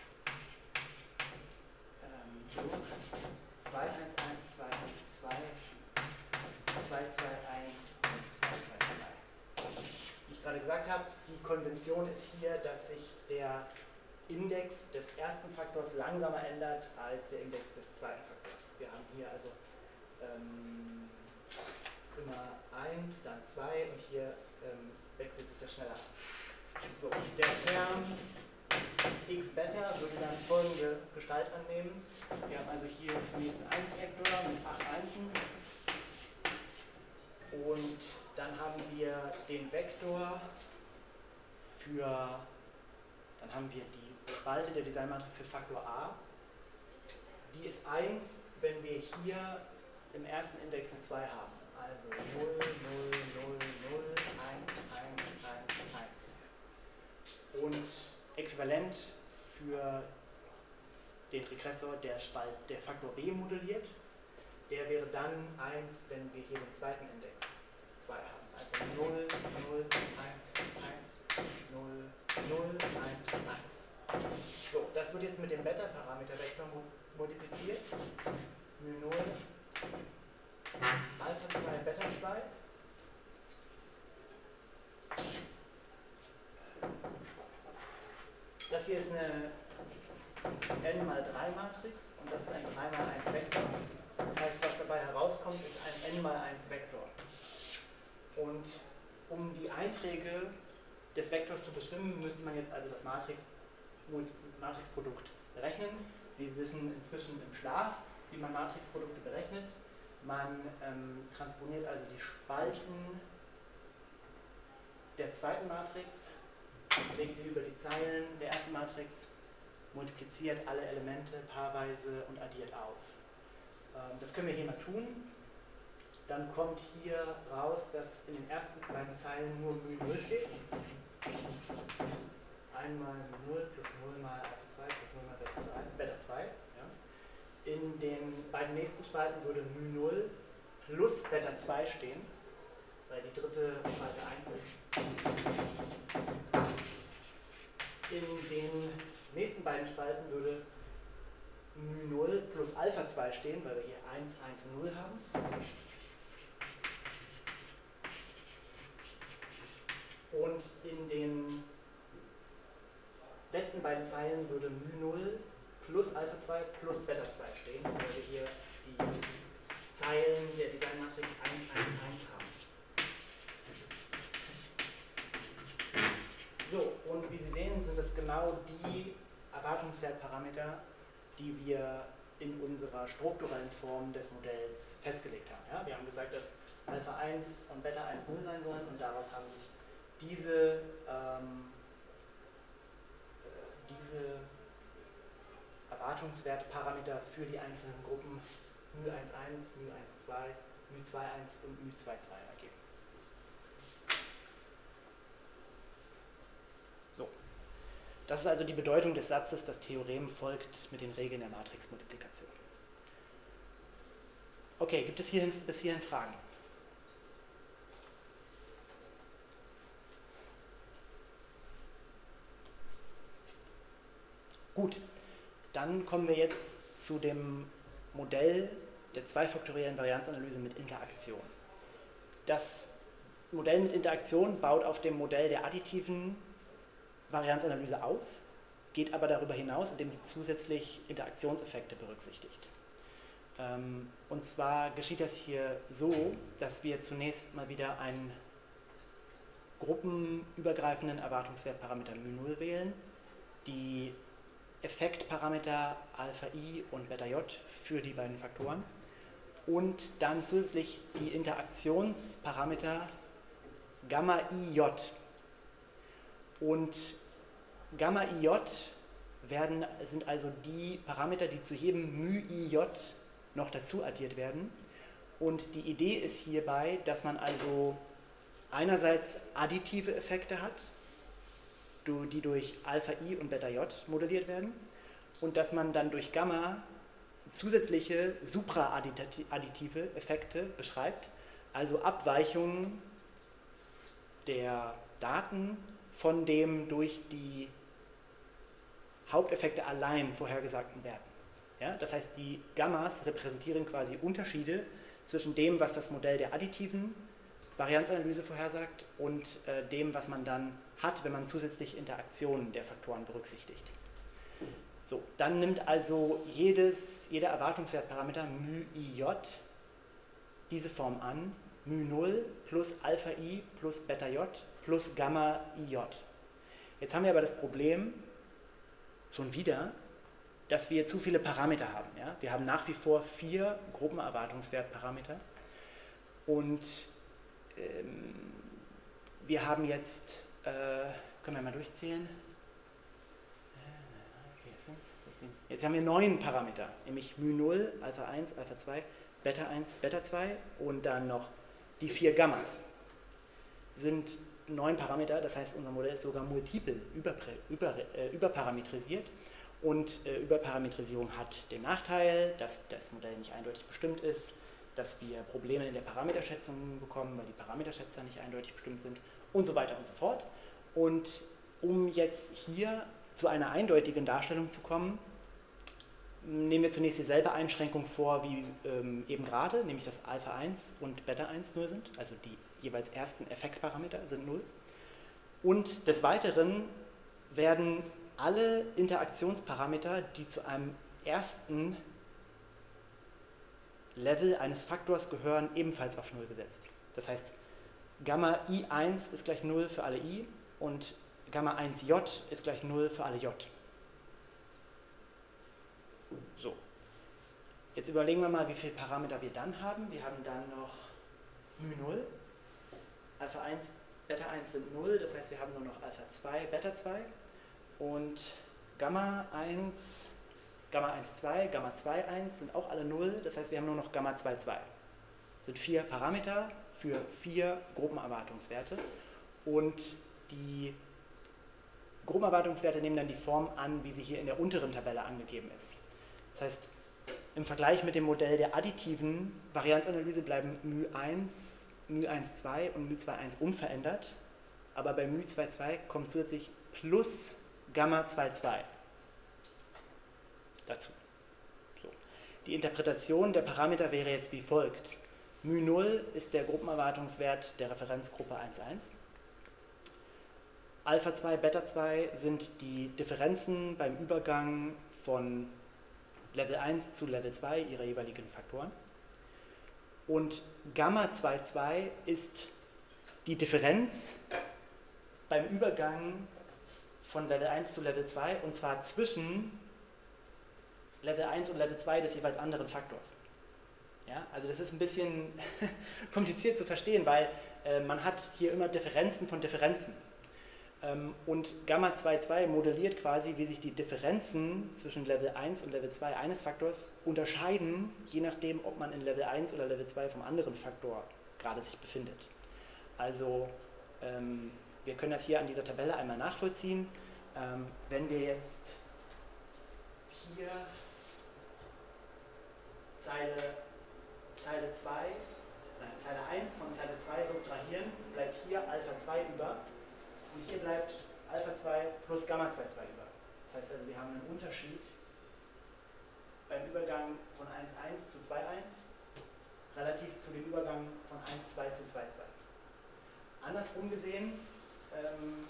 ähm, so, zwei eins eins, zwei eins zwei, zwei zwei eins und zwei zwei zwei. So, wie ich gerade gesagt habe, die Konvention ist hier, dass sich der Index des ersten Faktors langsamer ändert als der Index des zweiten Faktors. Wir haben hier also ähm, immer eins, dann zwei und hier ähm, wechselt sich das schneller ab. So, der Term x Beta würde dann folgende Gestalt annehmen. Wir haben also hier zunächst einen eins Vektor mit acht Einsen. Und dann haben wir den Vektor für, dann haben wir die Spalte der Designmatrix für Faktor A. Die ist eins, wenn wir hier im ersten Index eine zwei haben. Also null, null, null, null, eins, eins, eins, eins. Und äquivalent für den Regressor, der, Spalt, der Faktor B modelliert. Der wäre dann eins, wenn wir hier den zweiten Index zwei haben. Also null, null, eins, eins, null, null, eins, eins. So, das wird jetzt mit dem Beta-Parameter-Vektor multipliziert. μ null, Alpha zwei, Beta zwei. Das hier ist eine n mal drei Matrix und das ist ein drei mal eins Vektor. Das heißt, was dabei herauskommt, ist ein n mal eins Vektor. Und um die Einträge des Vektors zu bestimmen, müsste man jetzt also das Matrix, Matrixprodukt berechnen. Sie wissen inzwischen im Schlaf, wie man Matrixprodukte berechnet. Man ähm, transponiert also die Spalten der zweiten Matrix, legt sie über die Zeilen der ersten Matrix, multipliziert alle Elemente paarweise und addiert auf. Ähm, das können wir hier mal tun. Dann kommt hier raus, dass in den ersten beiden Zeilen nur μ null steht. Einmal μ null plus null mal Alpha zwei plus null mal Beta zwei. Ja. In den beiden nächsten Spalten würde μ null plus Beta zwei stehen, weil die dritte Spalte eins ist. In den nächsten beiden Spalten würde μ null plus Alpha zwei stehen, weil wir hier eins, eins, null haben. Und in den letzten beiden Zeilen würde μ null plus Alpha zwei plus Beta zwei stehen, weil wir hier die Zeilen der Designmatrix eins, eins, eins haben. So, und wie Sie sehen, sind das genau die Erwartungswertparameter, die wir in unserer strukturellen Form des Modells festgelegt haben. Ja, wir haben gesagt, dass Alpha eins und Beta eins null sein sollen und daraus haben sich diese, ähm, diese Erwartungswertparameter für die einzelnen Gruppen μ eins eins, μ eins zwei, μ zwei eins und μ zwei zwei ergeben. So, das ist also die Bedeutung des Satzes, das Theorem folgt mit den Regeln der Matrixmultiplikation. Okay, gibt es hierhin, bis hierhin Fragen? Gut, dann kommen wir jetzt zu dem Modell der zweifaktoriellen Varianzanalyse mit Interaktion. Das Modell mit Interaktion baut auf dem Modell der additiven Varianzanalyse auf, geht aber darüber hinaus, indem es zusätzlich Interaktionseffekte berücksichtigt. Und zwar geschieht das hier so, dass wir zunächst mal wieder einen gruppenübergreifenden Erwartungswertparameter μ null wählen, die Effektparameter Alpha I und Beta J für die beiden Faktoren und dann zusätzlich die Interaktionsparameter Gamma I J. Und Gamma I J werden, sind also die Parameter, die zu jedem μ I J noch dazu addiert werden. Und die Idee ist hierbei, dass man also einerseits additive Effekte hat, die durch Alpha I und Beta J modelliert werden und dass man dann durch Gamma zusätzliche supraadditive Effekte beschreibt, also Abweichungen der Daten von dem durch die Haupteffekte allein vorhergesagten Werten. Ja, das heißt, die Gammas repräsentieren quasi Unterschiede zwischen dem, was das Modell der additiven Varianzanalyse vorhersagt und äh, dem, was man dann hat, wenn man zusätzlich Interaktionen der Faktoren berücksichtigt. So, dann nimmt also jedes, jeder Erwartungswertparameter μ I J diese Form an, μ null plus Alpha I plus Beta J plus Gamma I J. Jetzt haben wir aber das Problem, schon wieder, dass wir zu viele Parameter haben. Ja? Wir haben nach wie vor vier Gruppenerwartungswertparameter und ähm, wir haben jetzt, äh, können wir mal durchzählen? Jetzt haben wir neun Parameter, nämlich μ null, Alpha eins, Alpha zwei, Beta eins, Beta zwei und dann noch die vier Gammas. Sind neun Parameter, das heißt, unser Modell ist sogar multiple überprä- über, äh, überparametrisiert. Und äh, Überparametrisierung hat den Nachteil, dass das Modell nicht eindeutig bestimmt ist, dass wir Probleme in der Parameterschätzung bekommen, weil die Parameterschätzer nicht eindeutig bestimmt sind und so weiter und so fort. Und um jetzt hier zu einer eindeutigen Darstellung zu kommen, nehmen wir zunächst dieselbe Einschränkung vor wie ähm, eben gerade, nämlich dass Alpha eins und Beta eins null sind, also die jeweils ersten Effektparameter sind null. Und des Weiteren werden alle Interaktionsparameter, die zu einem ersten Level eines Faktors gehören, ebenfalls auf null gesetzt. Das heißt, Gamma i eins ist gleich null für alle i und Gamma eins j ist gleich null für alle j. So. Jetzt überlegen wir mal, wie viele Parameter wir dann haben. Wir haben dann noch μ null, Alpha eins, Beta eins sind null, das heißt, wir haben nur noch Alpha zwei, Beta zwei und Gamma eins, Gamma eins zwei, Gamma zwei eins sind auch alle null, das heißt, wir haben nur noch Gamma zwei zwei. Das sind vier Parameter für vier Gruppenerwartungswerte und die Gruppenerwartungswerte nehmen dann die Form an, wie sie hier in der unteren Tabelle angegeben ist. Das heißt, im Vergleich mit dem Modell der additiven Varianzanalyse bleiben μ eins, μ eins zwei und μ zwei eins unverändert, aber bei μ zwei zwei kommt zusätzlich plus Gamma zwei zwei dazu. So. Die Interpretation der Parameter wäre jetzt wie folgt. μ null ist der Gruppenerwartungswert der Referenzgruppe eins eins. Alpha zwei, Beta zwei sind die Differenzen beim Übergang von Level eins zu Level zwei ihrer jeweiligen Faktoren. Und Gamma zwei zwei ist die Differenz beim Übergang von Level eins zu Level zwei und zwar zwischen Level eins und Level zwei des jeweils anderen Faktors. Ja, also das ist ein bisschen kompliziert zu verstehen, weil äh, man hat hier immer Differenzen von Differenzen. Ähm, und Gamma zwei zwei modelliert quasi, wie sich die Differenzen zwischen Level eins und Level zwei eines Faktors unterscheiden, je nachdem, ob man in Level eins oder Level zwei vom anderen Faktor gerade sich befindet. Also ähm, wir können das hier an dieser Tabelle einmal nachvollziehen. Ähm, wenn wir jetzt hier Zeile, Zeile zwei, nein, Zeile eins von Zeile zwei subtrahieren, bleibt hier Alpha zwei über und hier bleibt Alpha zwei plus Gamma zwei zwei über. Das heißt also, wir haben einen Unterschied beim Übergang von eins eins zu zwei eins relativ zu dem Übergang von eins zwei zu zwei zwei. Andersrum gesehen, ähm,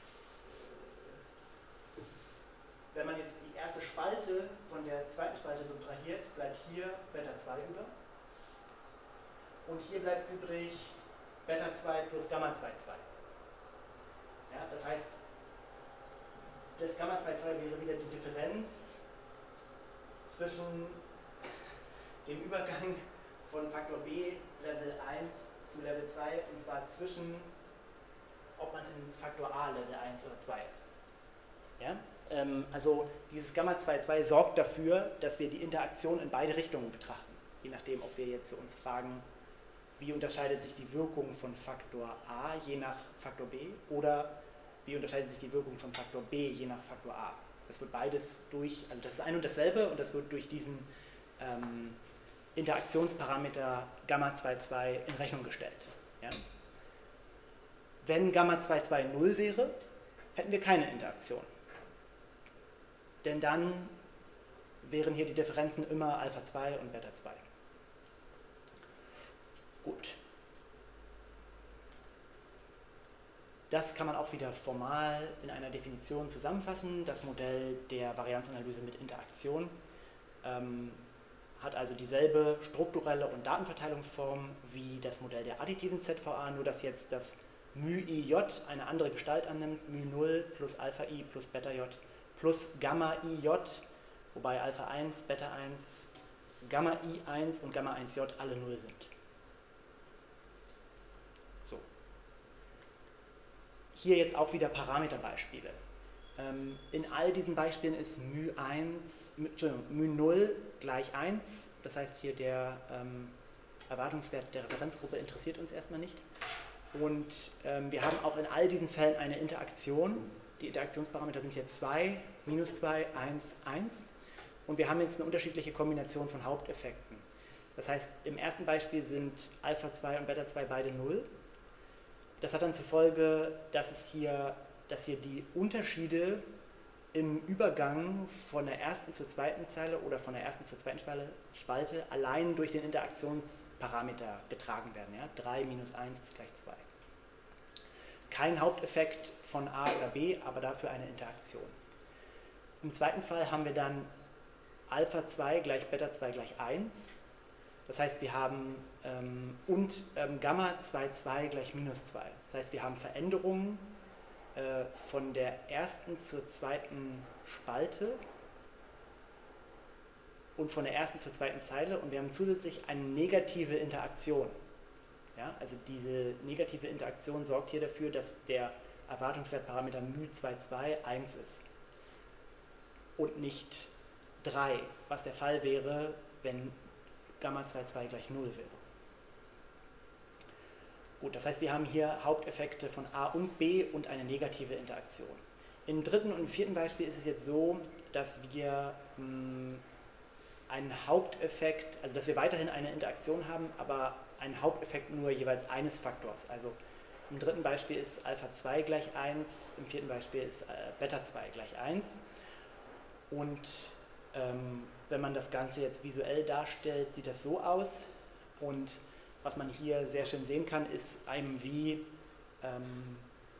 wenn man jetzt die erste Spalte von der zweiten Spalte subtrahiert, bleibt hier Beta zwei über. Und hier bleibt übrig Beta zwei plus Gamma zwei zwei. Ja, das heißt, das Gamma zwei zwei wäre wieder die Differenz zwischen dem Übergang von Faktor B Level eins zu Level zwei, und zwar zwischen, ob man in Faktor A Level eins oder zwei ist. Ja? Ähm, also dieses Gamma zwei zwei sorgt dafür, dass wir die Interaktion in beide Richtungen betrachten. Je nachdem, ob wir jetzt uns fragen, wie unterscheidet sich die Wirkung von Faktor A je nach Faktor B oder wie unterscheidet sich die Wirkung von Faktor B je nach Faktor A. Das wird beides durch, also das ist ein und dasselbe und das wird durch diesen ähm, Interaktionsparameter Gamma zwei zwei in Rechnung gestellt. Ja? Wenn Gamma zwei zwei null wäre, hätten wir keine Interaktion. Denn dann wären hier die Differenzen immer Alpha zwei und Beta zwei. Gut. Das kann man auch wieder formal in einer Definition zusammenfassen. Das Modell der Varianzanalyse mit Interaktion ähm, hat also dieselbe strukturelle und Datenverteilungsform wie das Modell der additiven Z V A, nur dass jetzt das μij eine andere Gestalt annimmt, μ null plus Alpha i plus Beta j plus Gamma ij, wobei Alpha eins, Beta eins, Gamma i eins und Gamma eins j alle null sind. hier jetzt auch wieder Parameterbeispiele. Ähm, in all diesen Beispielen ist μ eins, μ null gleich eins, das heißt hier der ähm, Erwartungswert der Referenzgruppe interessiert uns erstmal nicht. Und ähm, wir haben auch in all diesen Fällen eine Interaktion. Die Interaktionsparameter sind hier zwei, minus zwei, eins, eins. Und wir haben jetzt eine unterschiedliche Kombination von Haupteffekten. Das heißt, im ersten Beispiel sind Alpha zwei und Beta zwei beide null. Das hat dann zur Folge, dass, es hier, dass hier die Unterschiede im Übergang von der ersten zur zweiten Zeile oder von der ersten zur zweiten Spalte allein durch den Interaktionsparameter getragen werden. Ja? drei minus eins ist gleich zwei. Kein Haupteffekt von A oder B, aber dafür eine Interaktion. Im zweiten Fall haben wir dann Alpha zwei gleich Beta zwei gleich eins. Das heißt, wir haben ähm, und ähm, Gamma zwei zwei gleich minus zwei. Das heißt, wir haben Veränderungen äh, von der ersten zur zweiten Spalte und von der ersten zur zweiten Zeile und wir haben zusätzlich eine negative Interaktion. Ja, also diese negative Interaktion sorgt hier dafür, dass der Erwartungswertparameter μ zwei zwei eins ist und nicht drei, was der Fall wäre, wenn Gamma zwei zwei gleich null wäre. Gut, das heißt, wir haben hier Haupteffekte von A und B und eine negative Interaktion. Im dritten und im vierten Beispiel ist es jetzt so, dass wir mh, einen Haupteffekt, also dass wir weiterhin eine Interaktion haben, aber einen Haupteffekt nur jeweils eines Faktors. Also im dritten Beispiel ist Alpha zwei gleich eins, im vierten Beispiel ist äh, Beta zwei gleich eins. Und ähm, wenn man das Ganze jetzt visuell darstellt, sieht das so aus. Und was man hier sehr schön sehen kann, ist einem wie, ähm,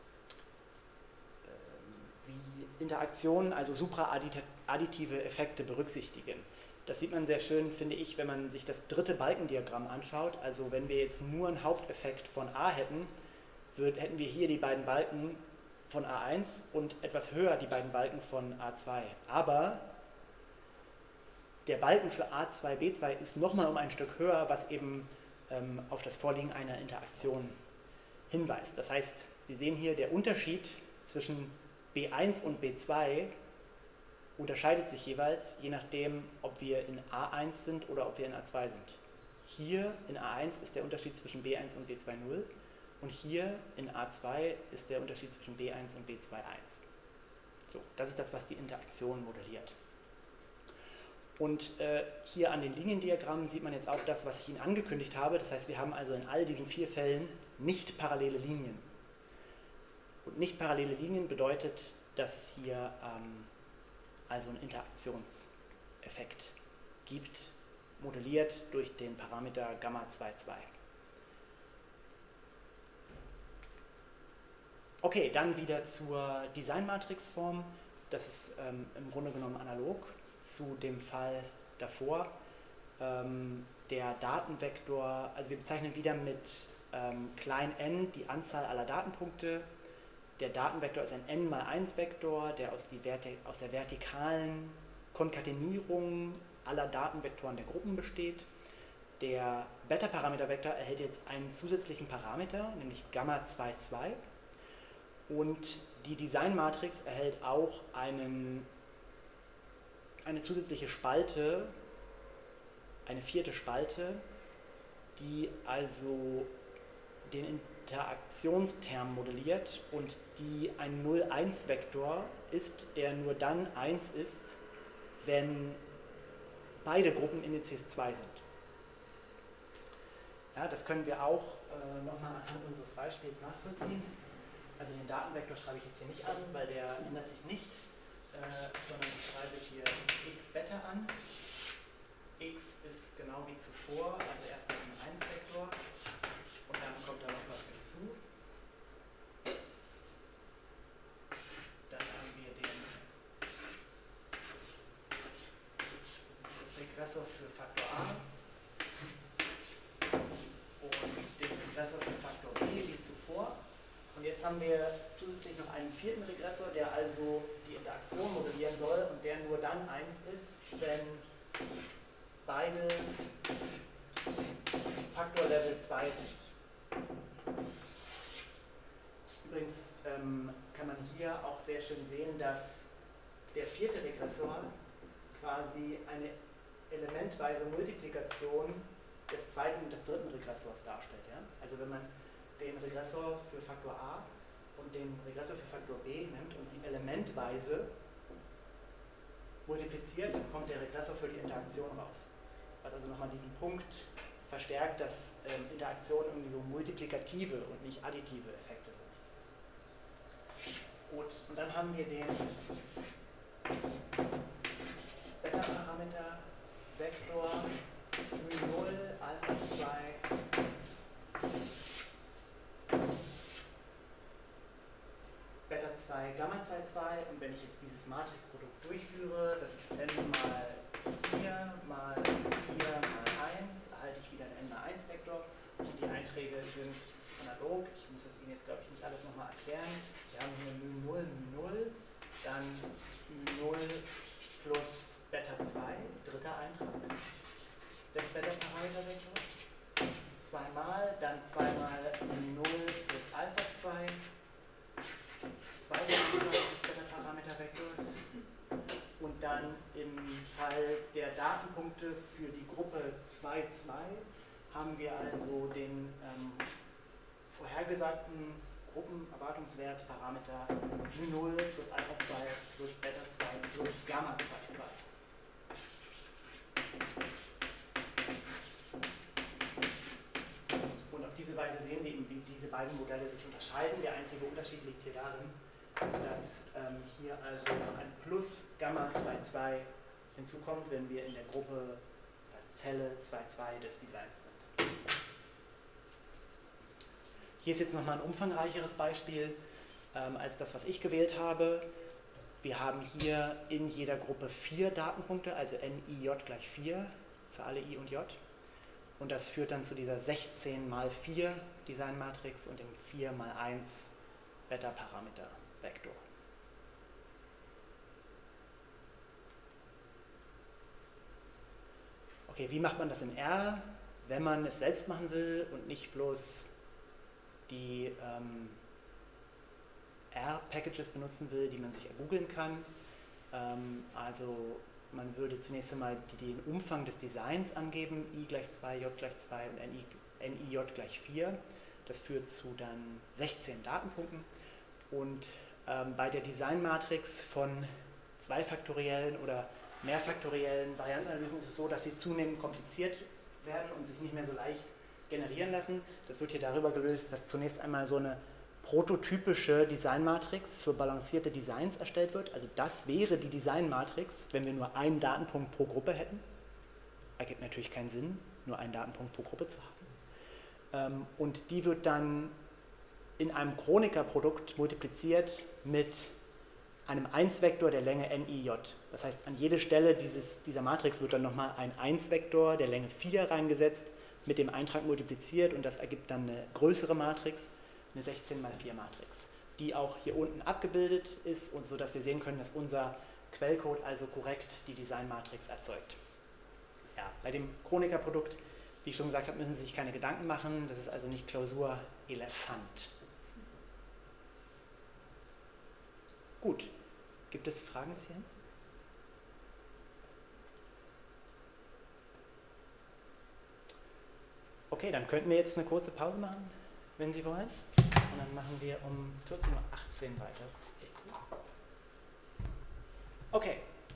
wie Interaktionen, also supraadditive Effekte berücksichtigen. Das sieht man sehr schön, finde ich, wenn man sich das dritte Balkendiagramm anschaut. Also wenn wir jetzt nur einen Haupteffekt von A hätten, würd, hätten wir hier die beiden Balken von A eins und etwas höher die beiden Balken von A zwei. Aber der Balken für A zwei, B zwei ist nochmal um ein Stück höher, was eben ähm, auf das Vorliegen einer Interaktion hinweist. Das heißt, Sie sehen hier, der Unterschied zwischen B eins und B zwei unterscheidet sich jeweils, je nachdem, ob wir in A eins sind oder ob wir in A zwei sind. Hier in A eins ist der Unterschied zwischen B eins und B zwei null und hier in A zwei ist der Unterschied zwischen B eins und B zwei eins. So, das ist das, was die Interaktion modelliert. Und äh, hier an den Liniendiagrammen sieht man jetzt auch das, was ich Ihnen angekündigt habe. Das heißt, wir haben also in all diesen vier Fällen nicht parallele Linien. Und nicht parallele Linien bedeutet, dass es hier ähm, also einen Interaktionseffekt gibt, modelliert durch den Parameter Gamma zwei zwei. Okay, dann wieder zur Designmatrixform. Das ist ähm, im Grunde genommen analog zu dem Fall davor. Ähm, der Datenvektor, also wir bezeichnen wieder mit ähm, klein n die Anzahl aller Datenpunkte. Der Datenvektor ist ein n mal eins Vektor, der aus, die Verti aus der vertikalen Konkatenierung aller Datenvektoren der Gruppen besteht. Der Beta-Parametervektor erhält jetzt einen zusätzlichen Parameter, nämlich Gamma zwei zwei. Und die Designmatrix erhält auch einen, eine zusätzliche Spalte, eine vierte Spalte, die also den Interaktionsterm modelliert und die ein null eins Vektor ist, der nur dann eins ist, wenn beide Gruppenindizes zwei sind. Ja, das können wir auch äh, nochmal anhand unseres Beispiels nachvollziehen. Also den Datenvektor schreibe ich jetzt hier nicht an, weil der ändert sich nicht, äh, sondern ich schreibe hier x Beta an. X ist genau wie zuvor, also erstmal ein eins Vektor und dann kommt da noch was hinzu. Dann haben wir den Regressor für Faktor A und den Regressor für Faktor B wie zuvor. Und jetzt haben wir zusätzlich noch einen vierten Regressor, der also die Interaktion modellieren soll und der nur dann eins ist, wenn beide Faktor Level zwei sind. Übrigens, ähm, ähm, kann man hier auch sehr schön sehen, dass der vierte Regressor quasi eine elementweise Multiplikation des zweiten und des dritten Regressors darstellt. Ja? Also wenn man den Regressor für Faktor A und den Regressor für Faktor B nimmt und sie elementweise multipliziert, dann kommt der Regressor für die Interaktion raus. Was also nochmal diesen Punkt verstärkt, dass ähm, Interaktionen irgendwie so multiplikative und nicht additive Effekte sind. Gut, und dann haben wir den Beta-Parameter Vektor μ null, Alpha zwei, Beta zwei, Gamma zwei zwei, und wenn ich jetzt dieses Matrixprodukt durchführe, das ist n mal vier mal vier mal eins, erhalte ich wieder einen n mal eins Vektor, und die Einträge sind analog. Ich muss das Ihnen jetzt, glaube ich, nicht alles nochmal erklären. Wir haben hier μ null, μ null, dann μ null plus Beta zwei, dritter Eintrag des Beta-Parameter-Vektors, zweimal, dann zweimal μ null plus Alpha zwei, zweiter Eintrag des Beta-Parameter-Vektors, und dann im Fall der Datenpunkte für die Gruppe zwei zwei haben wir also den ähm, vorhergesagten Gruppenerwartungswert Parameter μ null plus Alpha zwei plus Beta zwei plus Gamma zwei zwei. Und auf diese Weise sehen Sie eben, wie diese beiden Modelle sich unterscheiden. Der einzige Unterschied liegt hier darin, dass ähm, hier also ein Plus Gamma zwei zwei hinzukommt, wenn wir in der Gruppe als Zelle zwei zwei des Designs sind. Hier ist jetzt nochmal ein umfangreicheres Beispiel ähm, als das, was ich gewählt habe. Wir haben hier in jeder Gruppe vier Datenpunkte, also N I J gleich vier für alle I und J. Und das führt dann zu dieser sechzehn mal vier Designmatrix und dem vier mal eins Beta-Parameter-Vektor. Okay, wie macht man das in R, wenn man es selbst machen will und nicht bloß die ähm, R-Packages benutzen will, die man sich ergoogeln kann? Ähm, also man würde zunächst einmal den Umfang des Designs angeben, I gleich zwei, J gleich zwei und N I J gleich vier. Das führt zu dann sechzehn Datenpunkten. Und ähm, bei der Designmatrix von zweifaktoriellen oder mehrfaktoriellen Varianzanalysen ist es so, dass sie zunehmend kompliziert werden und sich nicht mehr so leicht generieren lassen. Das wird hier darüber gelöst, dass zunächst einmal so eine prototypische Designmatrix für balancierte Designs erstellt wird. Also das wäre die Designmatrix, wenn wir nur einen Datenpunkt pro Gruppe hätten. Ergibt natürlich keinen Sinn, nur einen Datenpunkt pro Gruppe zu haben. Und die wird dann in einem Kronecker-Produkt multipliziert mit einem eins Vektor der Länge N I J. Das heißt, an jede Stelle dieses, dieser Matrix wird dann nochmal ein eins Vektor der Länge vier reingesetzt, mit dem Eintrag multipliziert, und das ergibt dann eine größere Matrix, eine sechzehn mal vier Matrix, die auch hier unten abgebildet ist, und so dass wir sehen können, dass unser Quellcode also korrekt die Designmatrix erzeugt. Ja, bei dem Kronecker-Produkt, wie ich schon gesagt habe, müssen Sie sich keine Gedanken machen, das ist also nicht Klausur Elefant. Gut, gibt es Fragen bis hierhin? Okay, dann könnten wir jetzt eine kurze Pause machen, wenn Sie wollen. Und dann machen wir um vierzehn Uhr achtzehn weiter. Okay.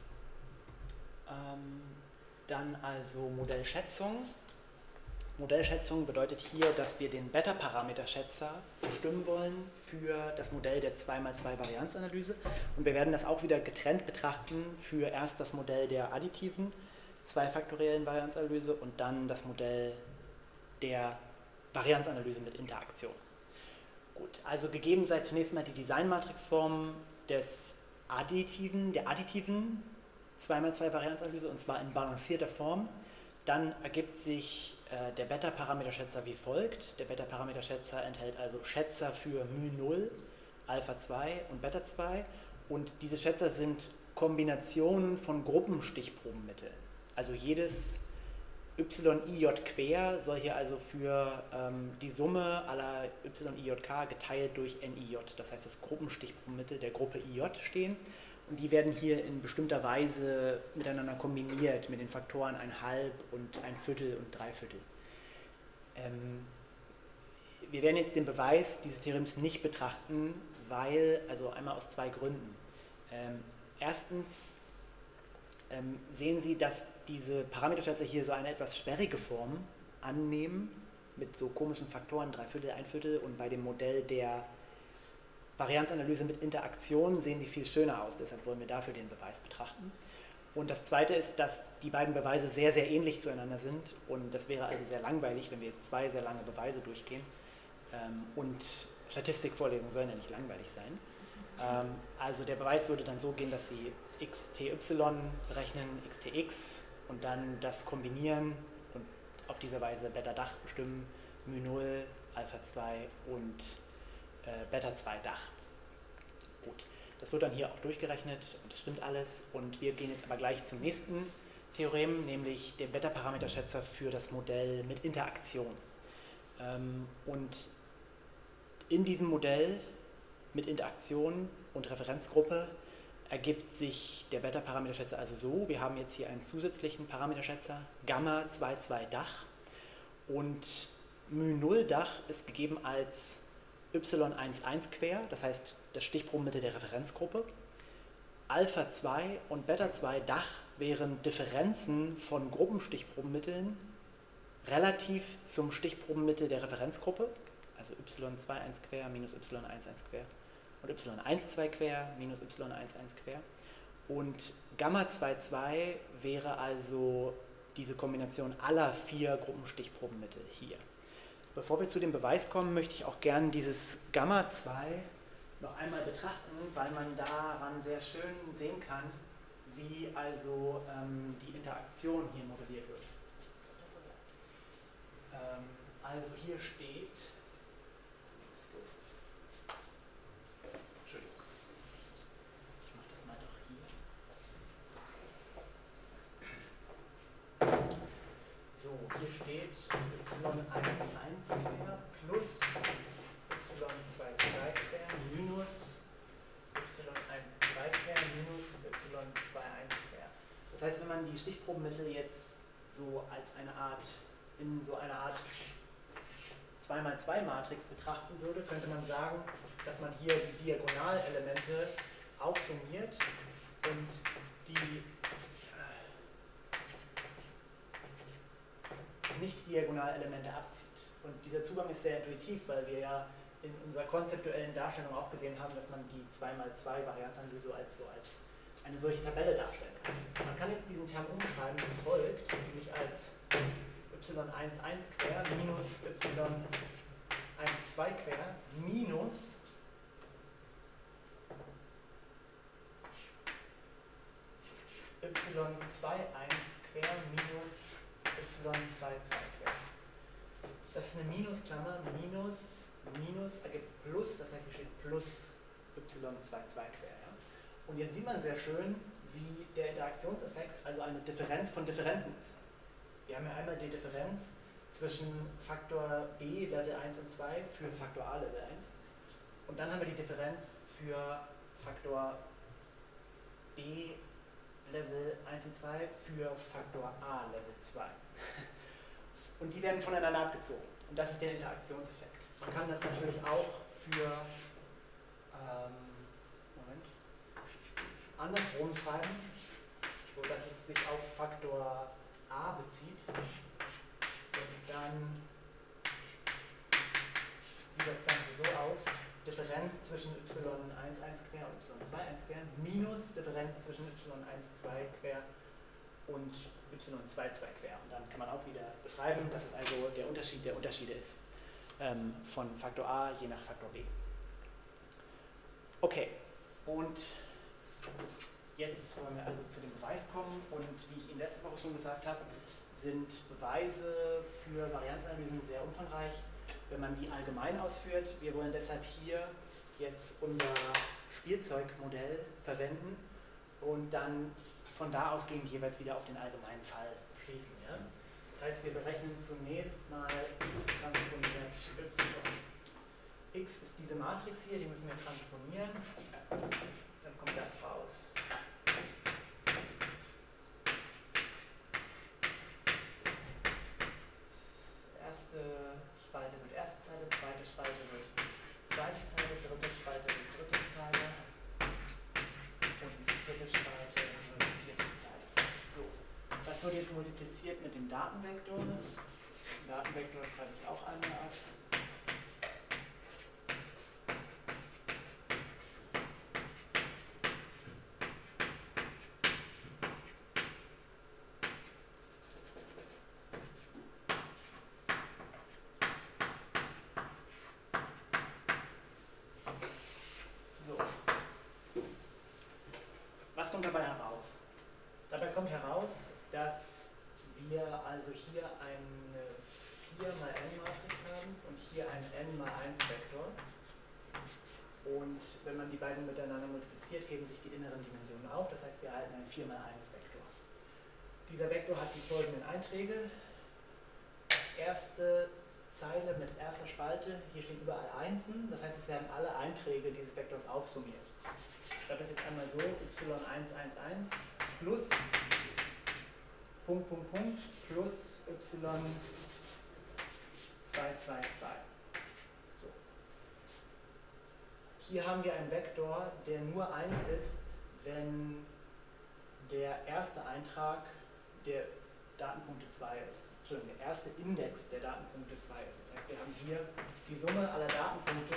Ähm, dann also Modellschätzung. Modellschätzung bedeutet hier, dass wir den Beta-Parameter-Schätzer bestimmen wollen für das Modell der zwei mal zwei Varianzanalyse. Und wir werden das auch wieder getrennt betrachten für erst das Modell der additiven zweifaktoriellen Varianzanalyse und dann das Modell der Varianzanalyse mit Interaktion. Gut, also gegeben sei zunächst mal die Designmatrixform des additiven, der additiven zwei mal zwei Varianzanalyse, und zwar in balancierter Form. Dann ergibt sich äh, der Beta-Parameterschätzer wie folgt. Der Beta-Parameterschätzer enthält also Schätzer für μ null, Alpha zwei und Beta zwei, und diese Schätzer sind Kombinationen von Gruppenstichprobenmitteln. Also jedes yij quer soll hier also für ähm, die Summe aller yijk geteilt durch nij, das heißt das Gruppenstichprobenmittel der Gruppe ij stehen. Und die werden hier in bestimmter Weise miteinander kombiniert mit den Faktoren ein Halb und ein Viertel und drei Viertel. Ähm, wir werden jetzt den Beweis dieses Theorems nicht betrachten, weil, also einmal aus zwei Gründen. Ähm, erstens ähm, sehen Sie, dass diese Parameterschätze hier so eine etwas sperrige Form annehmen, mit so komischen Faktoren, drei Viertel, ein Viertel, und bei dem Modell der Varianzanalyse mit Interaktion sehen die viel schöner aus, deshalb wollen wir dafür den Beweis betrachten. Und das Zweite ist, dass die beiden Beweise sehr, sehr ähnlich zueinander sind, und das wäre also sehr langweilig, wenn wir jetzt zwei sehr lange Beweise durchgehen. Ähm, und Statistikvorlesungen sollen ja nicht langweilig sein. Ähm, also der Beweis würde dann so gehen, dass Sie xty berechnen, xtx, und dann das kombinieren und auf diese Weise Beta-Dach bestimmen, μ null, Alpha zwei und äh, Beta zwei Dach. Gut, das wird dann hier auch durchgerechnet und das stimmt alles, und wir gehen jetzt aber gleich zum nächsten Theorem, nämlich dem Beta-Parameterschätzer für das Modell mit Interaktion. Ähm, und in diesem Modell mit Interaktion und Referenzgruppe ergibt sich der Beta-Parameterschätzer also so: Wir haben jetzt hier einen zusätzlichen Parameterschätzer, Gamma zwei zwei Dach, und μ null Dach ist gegeben als y eins eins quer, das heißt das Stichprobenmittel der Referenzgruppe. Alpha zwei und Beta zwei Dach wären Differenzen von Gruppenstichprobenmitteln relativ zum Stichprobenmittel der Referenzgruppe, also y zwei eins quer minus y eins eins quer und y eins zwei quer minus y eins eins quer. Und Gamma zwei zwei wäre also diese Kombination aller vier Gruppenstichprobenmittel hier. Bevor wir zu dem Beweis kommen, möchte ich auch gerne dieses Gamma zwei noch einmal betrachten, weil man daran sehr schön sehen kann, wie also ähm, die Interaktion hier modelliert wird. Ähm, also hier steht, das ist doof. Entschuldigung, ich mache das mal doch hier. So, hier steht y eins eins quer plus y zwei zwei quer minus y eins zwei quer minus y zwei eins quer. Das heißt, wenn man die Stichprobenmittel jetzt so als eine Art, in so einer Art zwei mal zwei Matrix betrachten würde, könnte man sagen, dass man hier die Diagonalelemente aufsummiert und die Nicht-Diagonalelemente abzieht. Und dieser Zugang ist sehr intuitiv, weil wir ja in unserer konzeptuellen Darstellung auch gesehen haben, dass man die zwei mal zwei Varianzanalyse als, so als eine solche Tabelle darstellen kann. Man kann jetzt diesen Term umschreiben wie folgt, nämlich als y eins eins quer minus y eins zwei quer minus y zwei eins quer minus y zwei zwei quer. Das ist eine Minusklammer, minus, minus ergibt plus, das heißt hier steht plus y zwei zwei quer. Ja? Und jetzt sieht man sehr schön, wie der Interaktionseffekt also eine Differenz von Differenzen ist. Wir haben ja einmal die Differenz zwischen Faktor b Level eins und zwei für Faktor a Level eins, und dann haben wir die Differenz für Faktor b Level eins und zwei für Faktor a Level zwei. Und die werden voneinander abgezogen. Und das ist der Interaktionseffekt. Man kann das natürlich auch für ähm, Moment, andersrum schreiben, sodass es sich auf Faktor a bezieht. Und dann sieht das Ganze so aus: Differenz zwischen y eins eins quer und y zwei eins quer minus Differenz zwischen y eins zwei quer und y zwei zwei quer. Und dann kann man auch wieder beschreiben, dass es also der Unterschied der Unterschiede ist ähm, von Faktor a je nach Faktor b. Okay, und jetzt wollen wir also zu dem Beweis kommen, und wie ich Ihnen letzte Woche schon gesagt habe, sind Beweise für Varianzanalysen sehr umfangreich, wenn man die allgemein ausführt. Wir wollen deshalb hier jetzt unser Spielzeugmodell verwenden und dann von da ausgehend jeweils wieder auf den allgemeinen Fall schließen. Ja? Das heißt, wir berechnen zunächst mal x transponiert y. X ist diese Matrix hier, die müssen wir transponieren. Dann kommt das raus. Erste Spalte wird erste Zeile, zweite Spalte wird zweite Zeile, dritte Spalte wird dritte Zeile und die vierte Spalte wird vierte Zeile. So, das wird jetzt multipliziert mit dem Datenvektor. Den Datenvektor schreibe ich auch einmal ab. Was kommt dabei heraus? Dabei kommt heraus, dass wir also hier eine vier mal n Matrix haben und hier einen n mal eins Vektor. Und wenn man die beiden miteinander multipliziert, heben sich die inneren Dimensionen auf. Das heißt, wir erhalten einen vier mal eins Vektor. Dieser Vektor hat die folgenden Einträge. Erste Zeile mit erster Spalte, hier stehen überall Einsen. Das heißt, es werden alle Einträge dieses Vektors aufsummiert. Ich schreibe das jetzt einmal so, y eins eins eins plus Punkt, Punkt, Punkt plus y zwei zwei zwei. So. Hier haben wir einen Vektor, der nur eins ist, wenn der erste Eintrag der Datenpunkte zwei ist. Entschuldigung, der erste Index der Datenpunkte zwei ist. Das heißt, wir haben hier die Summe aller Datenpunkte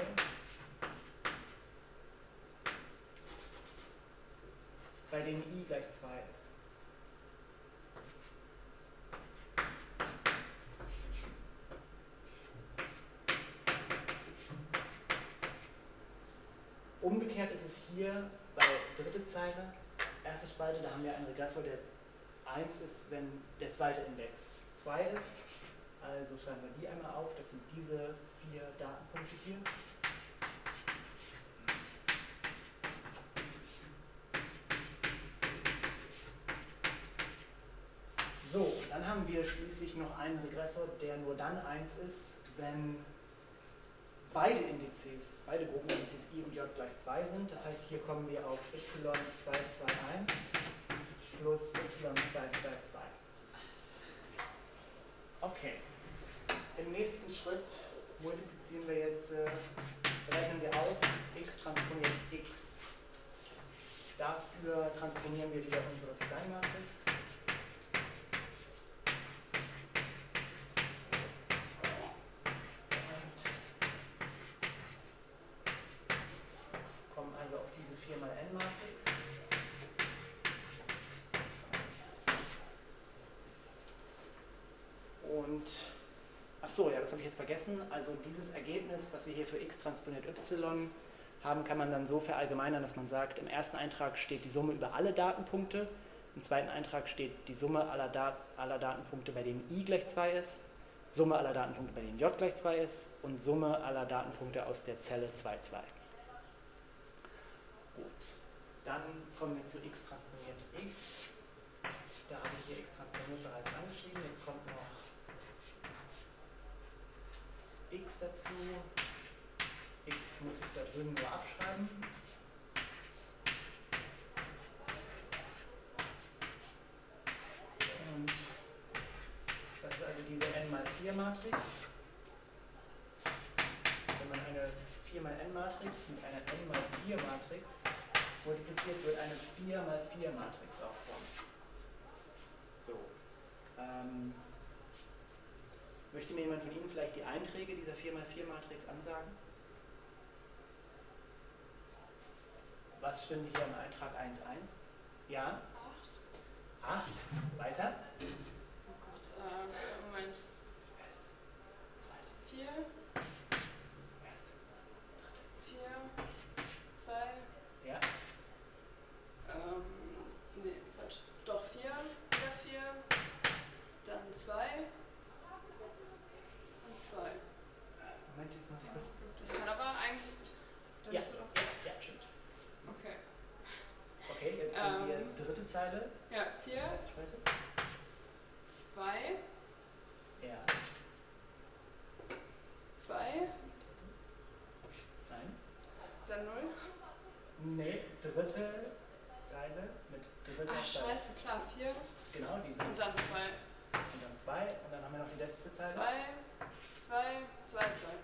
bei denen i gleich zwei ist. Umgekehrt ist es hier bei dritte Zeile, erste Spalte, da haben wir einen Regressor, der eins ist, wenn der zweite Index zwei ist. Also schreiben wir die einmal auf, das sind diese vier Datenpunkte hier. So, dann haben wir schließlich noch einen Regressor, der nur dann eins ist, wenn beide Indizes, beide Gruppenindizes i und j gleich zwei sind. Das heißt, hier kommen wir auf y zwei zwei eins plus y zwei zwei zwei. Okay. Im nächsten Schritt multiplizieren wir jetzt, äh, rechnen wir aus, x transponiert x. Dafür transponieren wir wieder unsere Designmatrix. Achso, ja, das habe ich jetzt vergessen. Also dieses Ergebnis, was wir hier für x transponiert y haben, kann man dann so verallgemeinern, dass man sagt, im ersten Eintrag steht die Summe über alle Datenpunkte, im zweiten Eintrag steht die Summe aller, Dat aller Datenpunkte, bei denen i gleich zwei ist, Summe aller Datenpunkte, bei denen j gleich zwei ist und Summe aller Datenpunkte aus der Zelle zwei zwei. Gut, dann kommen wir zu x transponiert x. Da habe ich hier x transponiert bereits angeschrieben, jetzt kommt noch x dazu. X muss ich da drüben nur abschreiben. Und das ist also diese n mal vier Matrix. Wenn man eine vier mal n Matrix mit einer n mal vier Matrix multipliziert, wird eine vier mal vier Matrix rauskommen. So. Ähm, Möchte mir jemand von Ihnen vielleicht die Einträge dieser vier mal vier Matrix ansagen? Was stünde hier im Eintrag eins eins? Ja? acht. acht. Weiter?
Oh Gott, äh, Moment.
Erste. Zweite.
vier.
Erste. Dritte.
vier. zwei.
Ja?
Ähm, nee, Quatsch. Doch, vier. Wieder vier. Dann zwei. zwei.
Moment, jetzt muss ich kurz.
Das kann aber eigentlich. Dann
Ja,
bist du doch.
ja, stimmt.
Okay.
Okay, jetzt
Ähm,
sind wir dritte Zeile.
Ja, vier.
Zweite.
zwei.
Nee, dritte Zeile mit dritter
Ach,
Zeile.
scheiße, klar, vier.
Genau, diese.
Und dann zwei.
Und dann zwei. Und dann haben wir noch die letzte Zeile.
Zwei, zwei, zwei, zwei.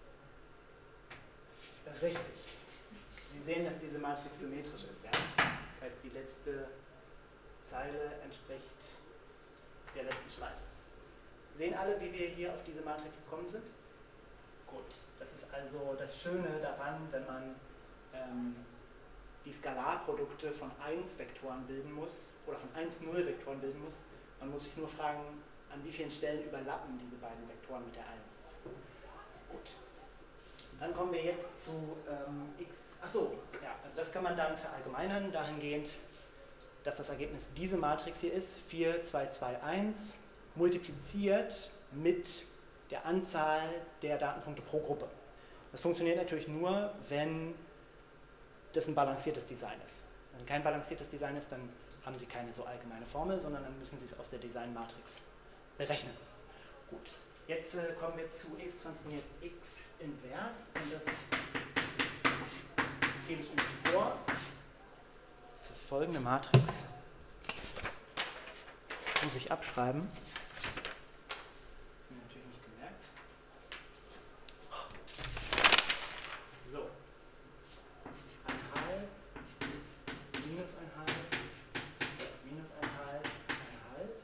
Richtig. Sie sehen, dass diese Matrix symmetrisch ist, ja? Das heißt, die letzte Zeile entspricht der letzten Spalte. Sehen alle, wie wir hier auf diese Matrix gekommen sind? Gut. Das ist also das Schöne daran, wenn man ähm, die Skalarprodukte von eins Vektoren bilden muss, oder von eins null Vektoren bilden muss. Man muss sich nur fragen, an wie vielen Stellen überlappen diese beiden Vektoren mit der eins. Gut. Dann kommen wir jetzt zu ähm, x. Achso, ja, also das kann man dann verallgemeinern, dahingehend, dass das Ergebnis diese Matrix hier ist, vier, zwei, zwei, eins, multipliziert mit der Anzahl der Datenpunkte pro Gruppe. Das funktioniert natürlich nur, wenn das ein balanciertes Design ist. Wenn kein balanciertes Design ist, dann haben Sie keine so allgemeine Formel, sondern dann müssen Sie es aus der Designmatrix berechnen. Gut, jetzt äh, kommen wir zu x transponiert x invers und das gebe ich Ihnen vor. Das ist folgende Matrix. Muss ich abschreiben. Natürlich nicht gemerkt. So. ein halb, minus ein halb, minus ein halb, ein halb,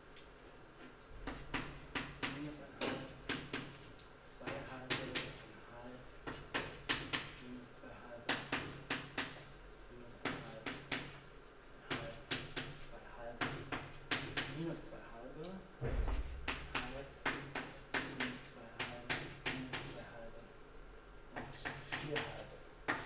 minus ein halb, zwei halbe, ein halb, minus zwei halbe, minus ein halb, ein halb, zwei halbe, minus zwei halbe, halb, minus zwei halbe, minus zwei halbe und vier halbe.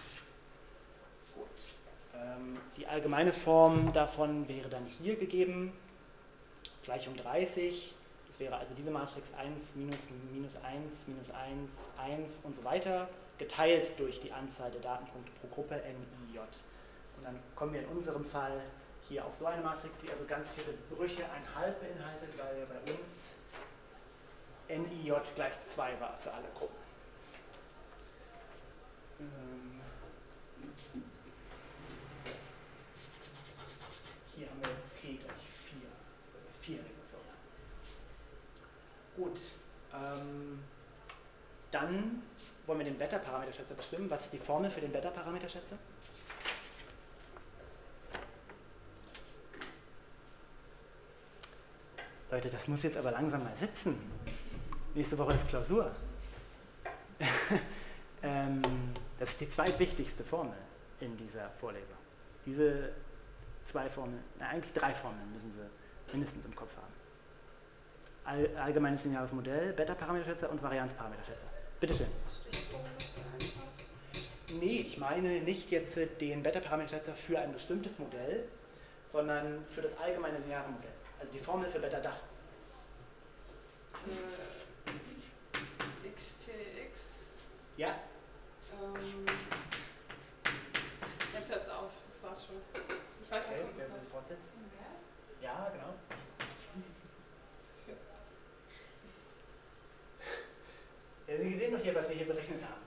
Gut. Ähm, die allgemeine Form davon wäre dann hier gegeben, Gleichung dreißig. Das wäre also diese Matrix eins, minus, minus eins, minus eins, eins und so weiter, geteilt durch die Anzahl der Datenpunkte pro Gruppe N I J. Und dann kommen wir in unserem Fall hier auf so eine Matrix, die also ganz viele Brüche ein halb beinhaltet, weil ja bei uns N I J gleich zwei war für alle Gruppen. Ähm Hier haben wir jetzt P gleich vier. vier so. Gut. Ähm, dann wollen wir den Beta-Parameterschätzer bestimmen. Was ist die Formel für den Beta-Parameterschätzer? Leute, das muss jetzt aber langsam mal sitzen. Nächste Woche ist Klausur. ähm, das ist die zweitwichtigste Formel in dieser Vorlesung. Diese zwei Formeln, na, eigentlich drei Formeln müssen Sie mindestens im Kopf haben. All, allgemeines lineares Modell, Beta-Parameterschätzer und Varianzparameterschätzer. Bitte schön. Nee, ich meine nicht jetzt den Beta-Parameterschätzer für ein bestimmtes Modell, sondern für das allgemeine lineare Modell. Also die Formel für Beta-Dach.
Äh, X T X.
Ja?
Ähm, jetzt hört's auf, das war's schon. Ich weiß
Okay,
nicht,
wer will
was.
fortsetzen?
Invers?
Ja, genau. Ja, Sie sehen doch hier, was wir hier berechnet haben.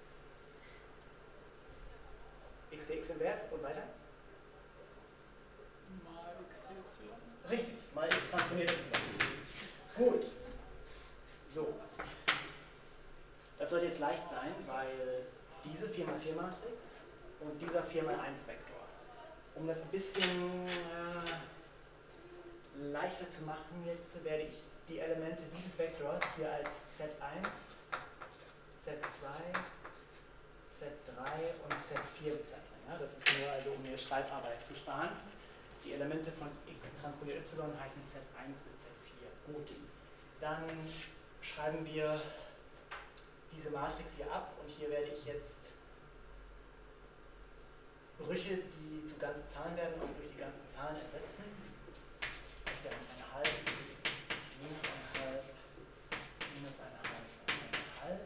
X T X invers und weiter?
Mal X Y.
Richtig, mal x transponiert y. Gut. So. Das sollte jetzt leicht sein, weil diese vier mal vier Matrix und dieser vier mal eins Vektor. Um das ein bisschen äh, leichter zu machen, jetzt werde ich die Elemente dieses Vektors hier als Z eins, Z zwei, Z drei und Z vier bezeichnen. Ja, das ist nur also, um mir Schreibarbeit zu sparen. Die Elemente von x transponiert y heißen Z eins bis Z vier. Gut. Dann schreiben wir diese Matrix hier ab und hier werde ich jetzt Brüche, die zu ganzen Zahlen werden, auch durch die ganzen Zahlen ersetzen. Das wären eine halb, minus eine halb, minus eine halb, eine halb,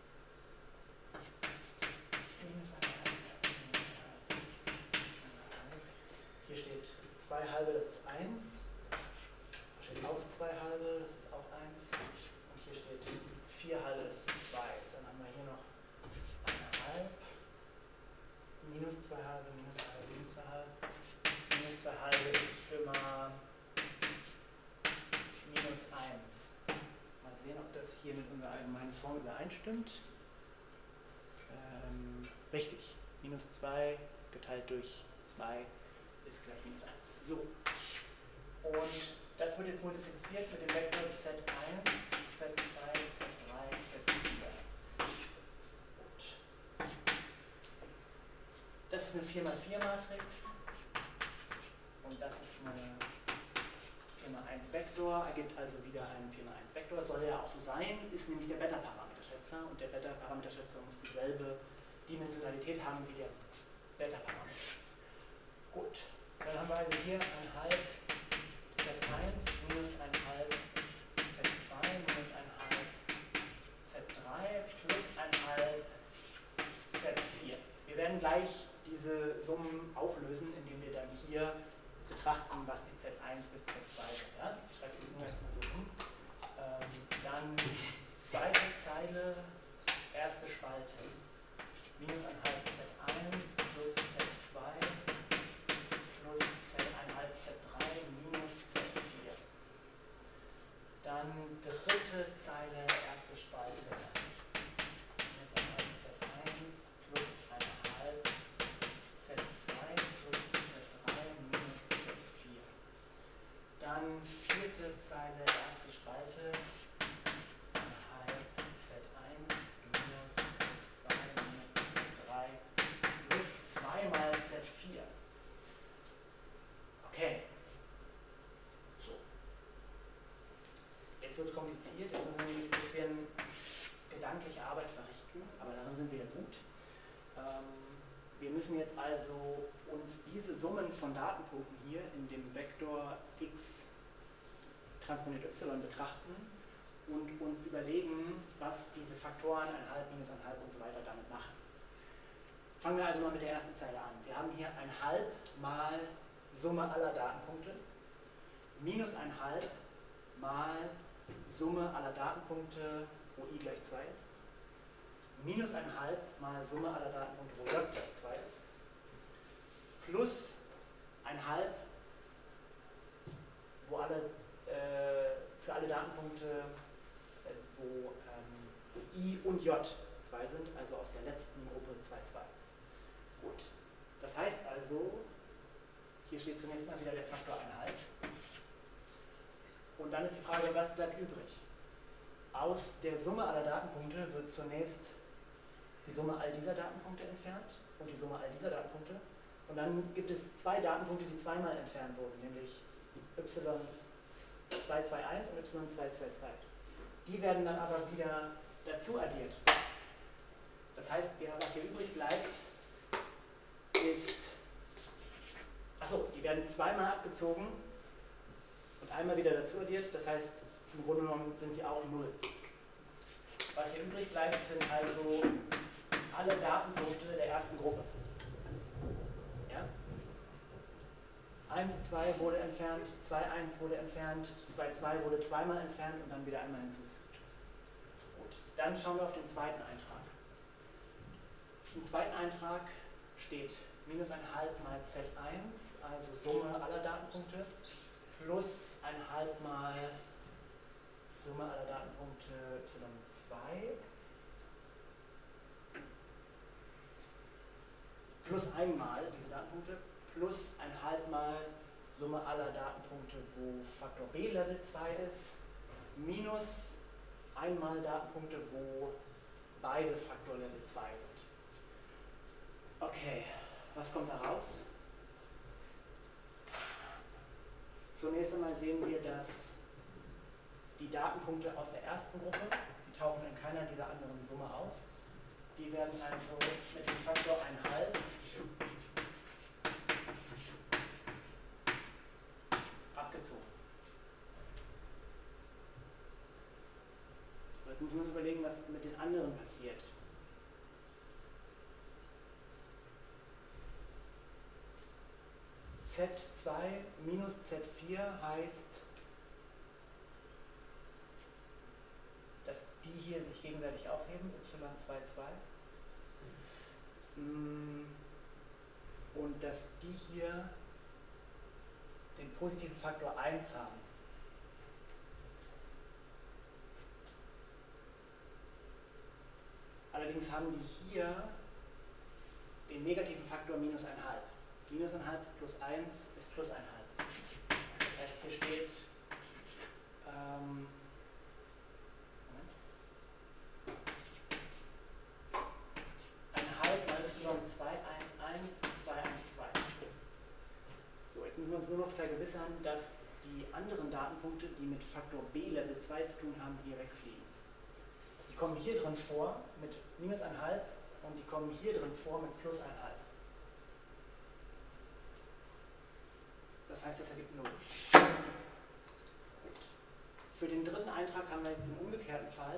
minus eine halb, eine halb, eine halb. Hier steht zwei halbe, das ist eins. Da steht auch zwei halbe, das ist auch eins. Und hier steht vier halbe, das ist zwei. Dann haben wir hier noch eine halb, minus zwei halbe, minus halbe, minus zwei halbe. Minus zwei halbe ist immer minus eins. Mal sehen, ob das hier mit unserer allgemeinen Form übereinstimmt. Ähm, richtig. Minus zwei geteilt durch zwei ist gleich minus eins. So. Und das wird jetzt modifiziert mit dem Vektor Z eins, Z zwei, Z drei, Z vier. Gut. Das ist eine vier mal vier Matrix. Und das ist eine vier mal eins Vektor, ergibt also wieder einen vier mal eins Vektor. Soll ja auch so sein, ist nämlich der Beta-Parameterschätzer. Und der Beta-Parameterschätzer muss dieselbe Dimensionalität haben wie der Beta-Parameter. Gut, dann haben wir also hier ein halb Z eins minus ein halb Z zwei minus ein halb Z drei plus ein halb Z vier. Wir werden gleich diese Summen auflösen, indem wir dann hier betrachten, was die Z eins bis Z zwei sind. Ja? Ich schreibe es jetzt nur erstmal so hin. Ähm, dann zweite Zeile, erste Spalte. Minus ein halb Z eins plus Z zwei plus Z ein halb Z drei minus Z vier. Dann dritte Zeile, erste Spalte. Minus ein halb Z eins plus ein halb Z zwei plus Z drei minus Z vier. Dann vierte Zeile, erste Spalte. ein halb Z eins minus Z zwei minus Z drei plus zwei mal Z vier. Okay. So. Jetzt wird es kompliziert, jetzt müssen wir nämlich ein bisschen gedankliche Arbeit verrichten, aber darin sind wir ja gut. Ähm, wir müssen jetzt also uns diese Summen von Datenpunkten hier in dem Vektor x transponiert y betrachten und uns überlegen, was diese Faktoren ein halb, minus ein halb und so weiter damit machen. Fangen wir also mal mit der ersten Zeile an. Wir haben hier ein halb mal Summe aller Datenpunkte minus ein halb mal Summe aller Datenpunkte, wo i gleich zwei ist, minus ein halb mal Summe aller Datenpunkte, wo j gleich zwei ist, plus ein halb, wo alle, äh, für alle Datenpunkte, äh, wo ähm, i und j zwei sind, also aus der letzten Gruppe zwei, zwei. Gut, das heißt also, hier steht zunächst mal wieder der Faktor ein halb. Und dann ist die Frage, was bleibt übrig? Aus der Summe aller Datenpunkte wird zunächst die Summe all dieser Datenpunkte entfernt und die Summe all dieser Datenpunkte. Und dann gibt es zwei Datenpunkte, die zweimal entfernt wurden, nämlich y zwei zwei eins und y zwei zwei zwei. Die werden dann aber wieder dazu addiert. Das heißt, was hier übrig bleibt, ist, achso, die werden zweimal abgezogen und einmal wieder dazu addiert, das heißt, im Grunde genommen sind sie auch null. Was hier übrig bleibt, sind also alle Datenpunkte der ersten Gruppe. Ja? eins, zwei wurde entfernt, zwei, eins wurde entfernt, zwei, zwei wurde zweimal entfernt und dann wieder einmal hinzugefügt. Gut, dann schauen wir auf den zweiten Eintrag. Im zweiten Eintrag steht minus ein halb mal Z eins, also Summe aller Datenpunkte, plus ein halb mal Summe aller Datenpunkte y zwei, plus einmal diese Datenpunkte, plus ein halb mal Summe aller Datenpunkte, wo Faktor b Level zwei ist, minus einmal Datenpunkte, wo beide Faktor Level zwei sind. Okay, was kommt da raus? Zunächst einmal sehen wir, dass die Datenpunkte aus der ersten Gruppe, die tauchen in keiner dieser anderen Summe auf. Die werden also mit dem Faktor ein halb abgezogen. So, jetzt müssen wir uns überlegen, was mit den anderen passiert. Z zwei minus Z vier heißt, dass die hier sich gegenseitig aufheben, y zwei zwei. dass die hier den positiven Faktor eins haben. Allerdings haben die hier den negativen Faktor minus eins Komma fünf. Minus eins Komma fünf plus eins ist plus eins Komma fünf. Das heißt, hier steht ähm, eins Komma fünf mal y zwei eins eins zwei eins zwei. So, jetzt müssen wir uns nur noch vergewissern, dass die anderen Datenpunkte, die mit Faktor b Level zwei zu tun haben, hier wegfliegen. Die kommen hier drin vor mit minus eins Komma fünf und die kommen hier drin vor mit plus eins Komma fünf. Das heißt, das ergibt null. Für den dritten Eintrag haben wir jetzt den umgekehrten Fall.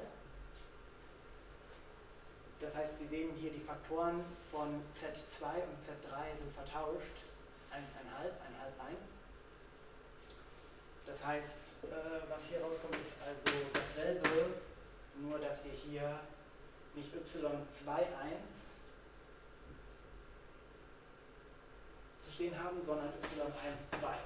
Das heißt, Sie sehen hier, die Faktoren von Z zwei und Z drei sind vertauscht. eins Komma fünf, eins Komma fünf, eins. Das heißt, äh, was hier rauskommt, ist also dasselbe, nur dass wir hier nicht y zwei eins zu stehen haben, sondern y eins zwei.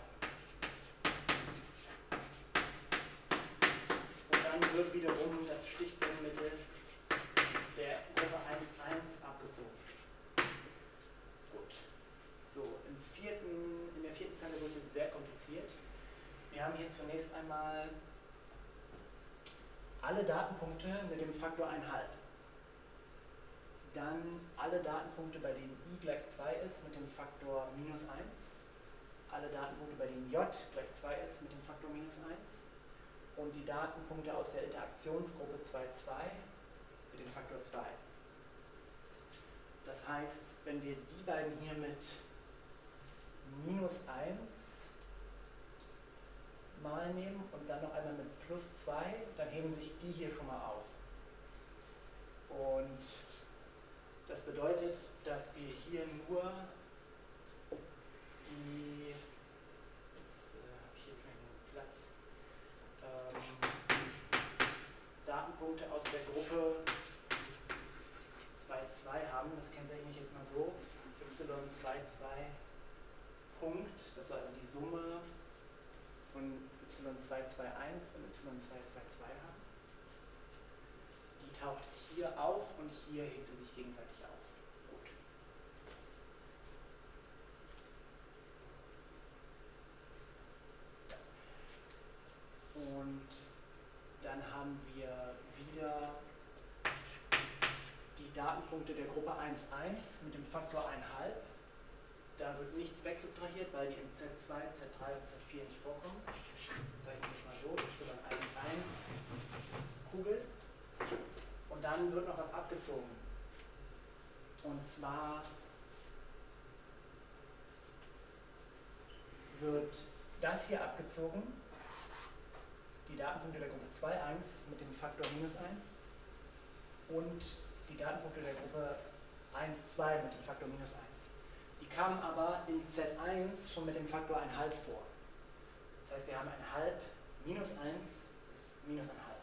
Und dann wird wiederum das Stichprobenmittel der Gruppe eins eins abgezogen. Gut. So, im vierten, in der vierten Zeile wird es jetzt sehr kompliziert. Wir haben hier zunächst einmal alle Datenpunkte mit dem Faktor eins Komma fünf. Dann alle Datenpunkte, bei denen i gleich zwei ist, mit dem Faktor minus eins. Alle Datenpunkte, bei denen j gleich zwei ist, mit dem Faktor minus eins. Und die Datenpunkte aus der Interaktionsgruppe zwei zwei mit dem Faktor zwei. Das heißt, wenn wir die beiden hier mit minus eins mal nehmen und dann noch einmal mit plus zwei, dann heben sich die hier schon mal auf. Und das bedeutet, dass wir hier nur die, jetzt äh, habe ich hier keinen Platz, ähm, Datenpunkte aus der Gruppe zwei zwei haben. Das kennzeichne ich jetzt mal so. y zwei zwei Punkt, das soll also die Summe von y zwei zwei eins und y zwei zwei zwei haben. Die taucht hier auf und hier hebt sie sich gegenseitig auf. Gut. Und dann haben wir wieder die Datenpunkte der Gruppe eins eins mit dem Faktor eins Komma fünf. Da wird nichts wegsubtrahiert, weil die in Z zwei, Z drei und Z vier nicht vorkommen. Das zeichne ich mal so, y eins eins Kugel. Und dann wird noch was abgezogen. Und zwar wird das hier abgezogen, die Datenpunkte der Gruppe zwei eins mit dem Faktor minus eins und die Datenpunkte der Gruppe eins zwei mit dem Faktor minus eins. Die kamen aber in Z eins schon mit dem Faktor eins Komma fünf vor. Das heißt, wir haben eins Komma fünf minus eins ist minus eins Komma fünf.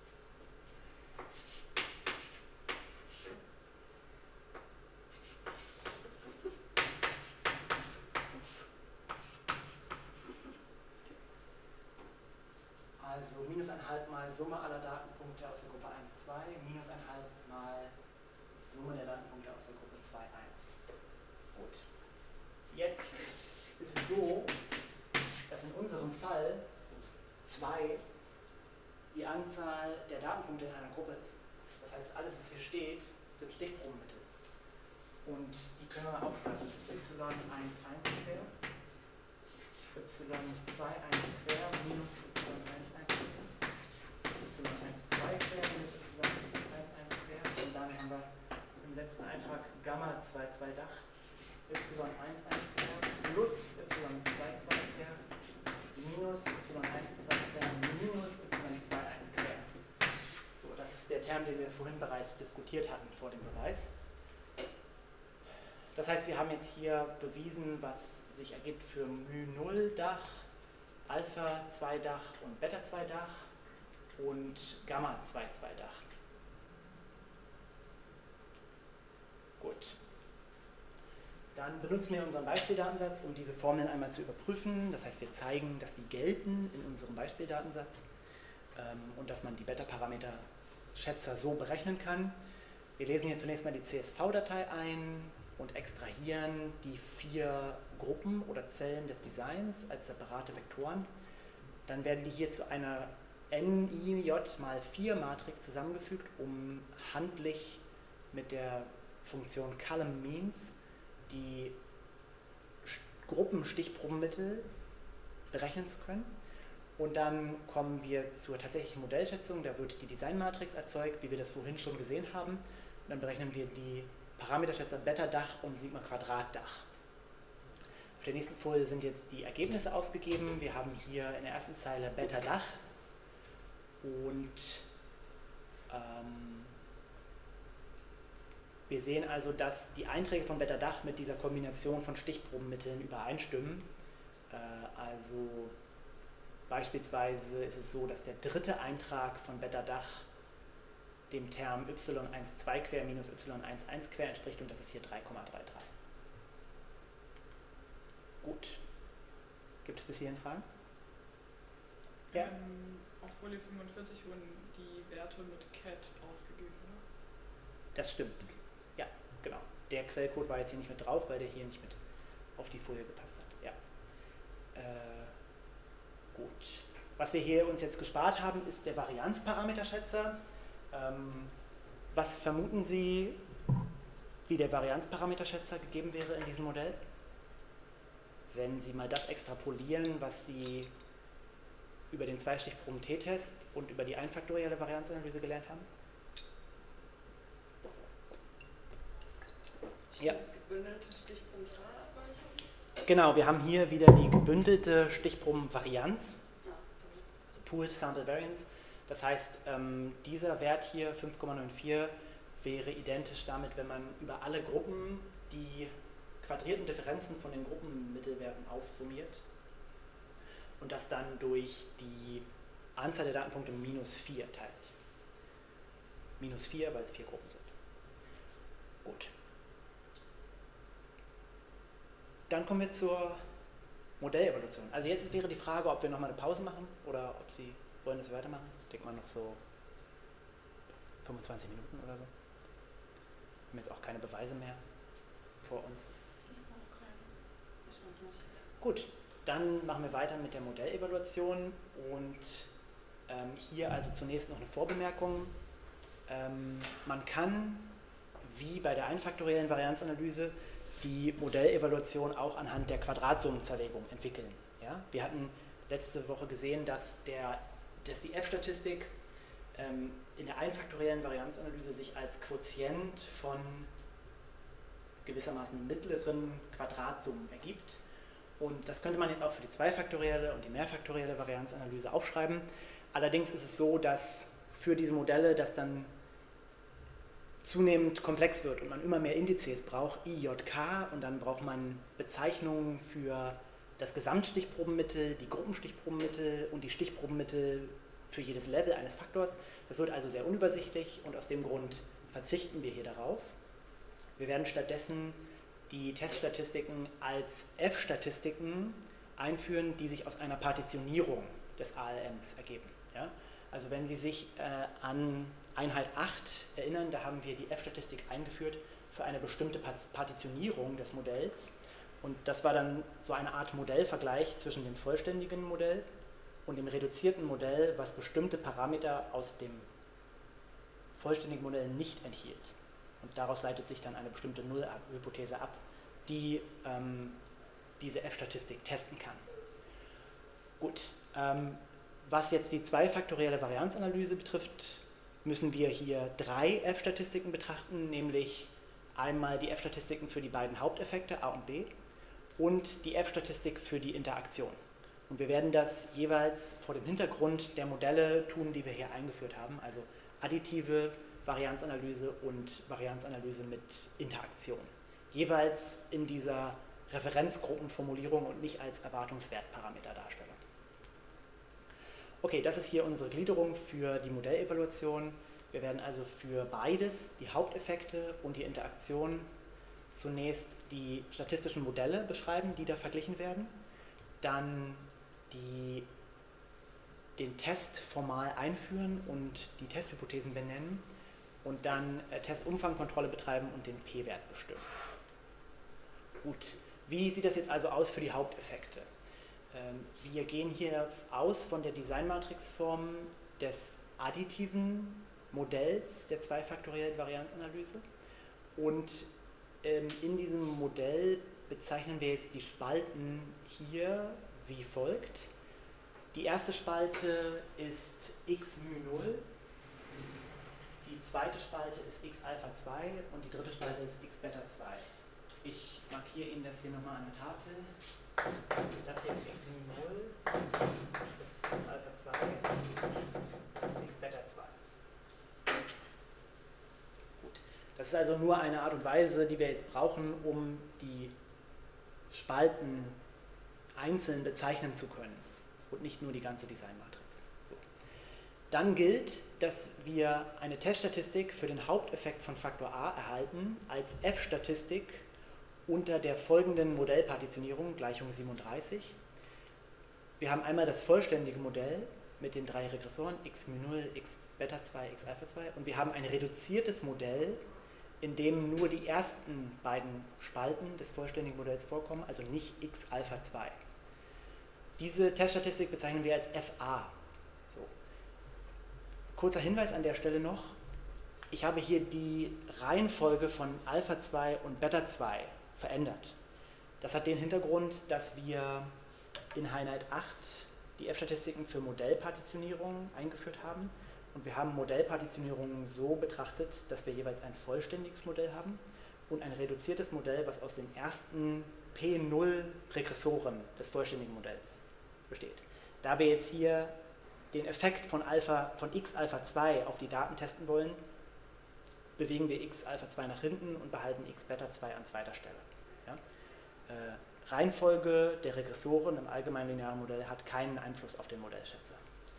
Also minus eins Komma fünf mal Summe aller Datenpunkte aus der Gruppe eins zwei, minus eins Komma fünf mal Summe der Datenpunkte aus der Gruppe zwei eins. Gut. Jetzt ist es so, dass in unserem Fall zwei die Anzahl der Datenpunkte in einer Gruppe ist. Das heißt, alles, was hier steht, sind Stichprobenmittel. Und die können wir aufschreiben. Das ist y eins eins quer, y zwei eins quer minus y eins eins quer, y eins zwei quer minus y eins eins quer. Und dann haben wir im letzten Eintrag Gamma zwei zwei Dach, y eins eins quer plus y zwei zwei quer minus y eins zwei quer minus y zwei eins quer. So, das ist der Term, den wir vorhin bereits diskutiert hatten vor dem Beweis. Das heißt, wir haben jetzt hier bewiesen, was sich ergibt für μ null Dach, Alpha zwei Dach und Beta zwei Dach und Gamma zwei zwei Dach. Gut. Dann Dann benutzen wir unseren Beispieldatensatz, um diese Formeln einmal zu überprüfen. Das heißt, wir zeigen, dass die gelten in unserem Beispieldatensatz ähm, und dass man die Beta-Parameter-Schätzer so berechnen kann. Wir lesen hier zunächst mal die C S V-Datei ein und extrahieren die vier Gruppen oder Zellen des Designs als separate Vektoren. Dann werden die hier zu einer N I J mal vier Matrix zusammengefügt, um handlich mit der Funktion Column Means die Gruppenstichprobenmittel berechnen zu können. Und dann kommen wir zur tatsächlichen Modellschätzung. Da wird die Designmatrix erzeugt, wie wir das vorhin schon gesehen haben. Und dann berechnen wir die Parameterschätzer Beta-Dach und Sigma-Quadrat-Dach. Auf der nächsten Folie sind jetzt die Ergebnisse ausgegeben. Wir haben hier in der ersten Zeile Beta-Dach und ähm, wir sehen also, dass die Einträge von Beta-Dach mit dieser Kombination von Stichprobenmitteln übereinstimmen. Äh, also beispielsweise ist es so, dass der dritte Eintrag von Beta-Dach dem Term y eins zwei quer minus y eins eins quer entspricht und das ist hier drei Komma drei drei. Gut. Gibt es bis hierhin Fragen?
Ja. Ähm, auf Folie fünfundvierzig wurden die Werte mit cat ausgegeben, oder?
Das stimmt. Ja, genau. Der Quellcode war jetzt hier nicht mit drauf, weil der hier nicht mit auf die Folie gepasst hat. Ja. Äh, gut. Was wir hier uns jetzt gespart haben, ist der Varianzparameterschätzer. Ähm, was vermuten Sie, wie der Varianzparameterschätzer gegeben wäre in diesem Modell? Wenn Sie mal das extrapolieren, was Sie über den Zwei-Stichproben-T-Test und über die einfaktorielle Varianzanalyse gelernt haben? Ja.
Gebündelte Stichproben-Abweichung?
Genau, wir haben hier wieder die gebündelte Stichproben-Varianz, also Pooled Sample Variance. Das heißt, ähm, dieser Wert hier, fünf Komma vierundneunzig, wäre identisch damit, wenn man über alle Gruppen die quadrierten Differenzen von den Gruppenmittelwerten aufsummiert und das dann durch die Anzahl der Datenpunkte minus vier teilt. Minus vier, weil es vier Gruppen sind. Gut. Dann kommen wir zur Modellevaluation. Also jetzt wäre die Frage, ob wir nochmal eine Pause machen oder ob Sie wollen, dass wir weitermachen. Ich denke mal noch so fünfundzwanzig Minuten oder so. Wir haben jetzt auch keine Beweise mehr vor uns.
Ich brauche keine. Ich weiß nicht.
Gut, dann machen wir weiter mit der Modellevaluation und ähm, hier also zunächst noch eine Vorbemerkung. Ähm, man kann, wie bei der einfaktoriellen Varianzanalyse, die Modellevaluation auch anhand der Quadratsumenzerlegung entwickeln. Ja? Wir hatten letzte Woche gesehen, dass, der, dass die F-Statistik ähm, in der einfaktoriellen Varianzanalyse sich als Quotient von gewissermaßen mittleren Quadratsummen ergibt. Und das könnte man jetzt auch für die zweifaktorielle und die mehrfaktorielle Varianzanalyse aufschreiben. Allerdings ist es so, dass für diese Modelle das dann zunehmend komplex wird und man immer mehr Indizes braucht, I J K, und dann braucht man Bezeichnungen für das Gesamtstichprobenmittel, die Gruppenstichprobenmittel und die Stichprobenmittel für jedes Level eines Faktors. Das wird also sehr unübersichtlich und aus dem Grund verzichten wir hier darauf. Wir werden stattdessen die Teststatistiken als F-Statistiken einführen, die sich aus einer Partitionierung des A L Ms ergeben. Ja? Also wenn Sie sich äh, an Einheit acht erinnern, da haben wir die F-Statistik eingeführt für eine bestimmte Partitionierung des Modells. Und das war dann so eine Art Modellvergleich zwischen dem vollständigen Modell und dem reduzierten Modell, was bestimmte Parameter aus dem vollständigen Modell nicht enthielt. Und daraus leitet sich dann eine bestimmte Nullhypothese ab, die ähm, diese F-Statistik testen kann. Gut, ähm, was jetzt die zweifaktorielle Varianzanalyse betrifft, müssen wir hier drei F-Statistiken betrachten, nämlich einmal die F-Statistiken für die beiden Haupteffekte A und B und die F-Statistik für die Interaktion. Und wir werden das jeweils vor dem Hintergrund der Modelle tun, die wir hier eingeführt haben, also additive Varianzanalyse und Varianzanalyse mit Interaktion. Jeweils in dieser Referenzgruppenformulierung und nicht als Erwartungswertparameterdarstellung. Okay, das ist hier unsere Gliederung für die Modellevaluation. Wir werden also für beides, die Haupteffekte und die Interaktion, zunächst die statistischen Modelle beschreiben, die da verglichen werden, dann die, den Test formal einführen und die Testhypothesen benennen und dann äh, Testumfangkontrolle betreiben und den P-Wert bestimmen. Gut, wie sieht das jetzt also aus für die Haupteffekte? Ähm, wir gehen hier aus von der Designmatrixform des additiven Modells der zweifaktoriellen Varianzanalyse und ähm, in diesem Modell bezeichnen wir jetzt die Spalten hier wie folgt. Die erste Spalte ist x μ null, die zweite Spalte ist x Alpha zwei und die dritte Spalte ist x Beta zwei. Ich markiere Ihnen das hier nochmal an der Tafel. Das hier ist x μ null, das ist x Alpha zwei, das ist x Beta zwei. Gut. Das ist also nur eine Art und Weise, die wir jetzt brauchen, um die Spalten einzeln bezeichnen zu können und nicht nur die ganze Designmatrix. So. Dann gilt, dass wir eine Teststatistik für den Haupteffekt von Faktor A erhalten als F-Statistik unter der folgenden Modellpartitionierung, Gleichung siebenunddreißig. Wir haben einmal das vollständige Modell mit den drei Regressoren x μ null, x Beta zwei, x Alpha zwei und wir haben ein reduziertes Modell, in dem nur die ersten beiden Spalten des vollständigen Modells vorkommen, also nicht x Alpha zwei. Diese Teststatistik bezeichnen wir als F A. So. Kurzer Hinweis an der Stelle noch, ich habe hier die Reihenfolge von Alpha zwei und Beta zwei verändert. Das hat den Hintergrund, dass wir in Einheit acht die F-Statistiken für Modellpartitionierung eingeführt haben und wir haben Modellpartitionierungen so betrachtet, dass wir jeweils ein vollständiges Modell haben und ein reduziertes Modell, was aus den ersten P null Regressoren des vollständigen Modells besteht. Da wir jetzt hier den Effekt von, Alpha, von x Alpha zwei auf die Daten testen wollen, bewegen wir x Alpha zwei nach hinten und behalten x Beta zwei an zweiter Stelle. Ja? Äh, Reihenfolge der Regressoren im allgemeinen linearen Modell hat keinen Einfluss auf den Modellschätzer.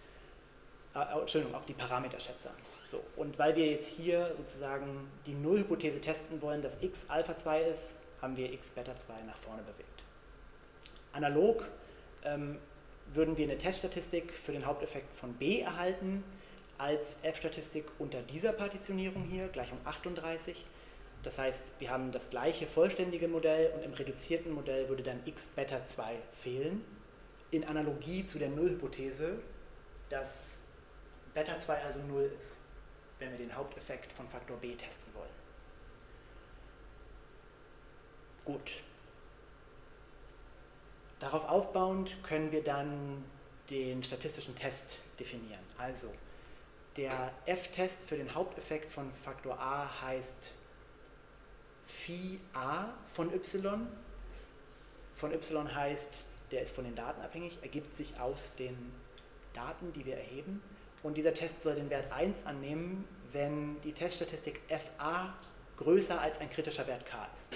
Äh, Entschuldigung, auf die Parameterschätzer. So, und weil wir jetzt hier sozusagen die Nullhypothese testen wollen, dass x Alpha zwei ist, haben wir x Beta zwei nach vorne bewegt. Analog ähm, würden wir eine Teststatistik für den Haupteffekt von B erhalten als F-Statistik unter dieser Partitionierung hier, Gleichung achtunddreißig. Das heißt, wir haben das gleiche vollständige Modell und im reduzierten Modell würde dann x Beta zwei fehlen, in Analogie zu der Nullhypothese, dass Beta zwei also null ist, wenn wir den Haupteffekt von Faktor B testen wollen. Gut. Darauf aufbauend können wir dann den statistischen Test definieren. Also, der F-Test für den Haupteffekt von Faktor A heißt Phi A von Y. Von Y heißt, der ist von den Daten abhängig, ergibt sich aus den Daten, die wir erheben. Und dieser Test soll den Wert eins annehmen, wenn die Teststatistik F A größer als ein kritischer Wert K ist.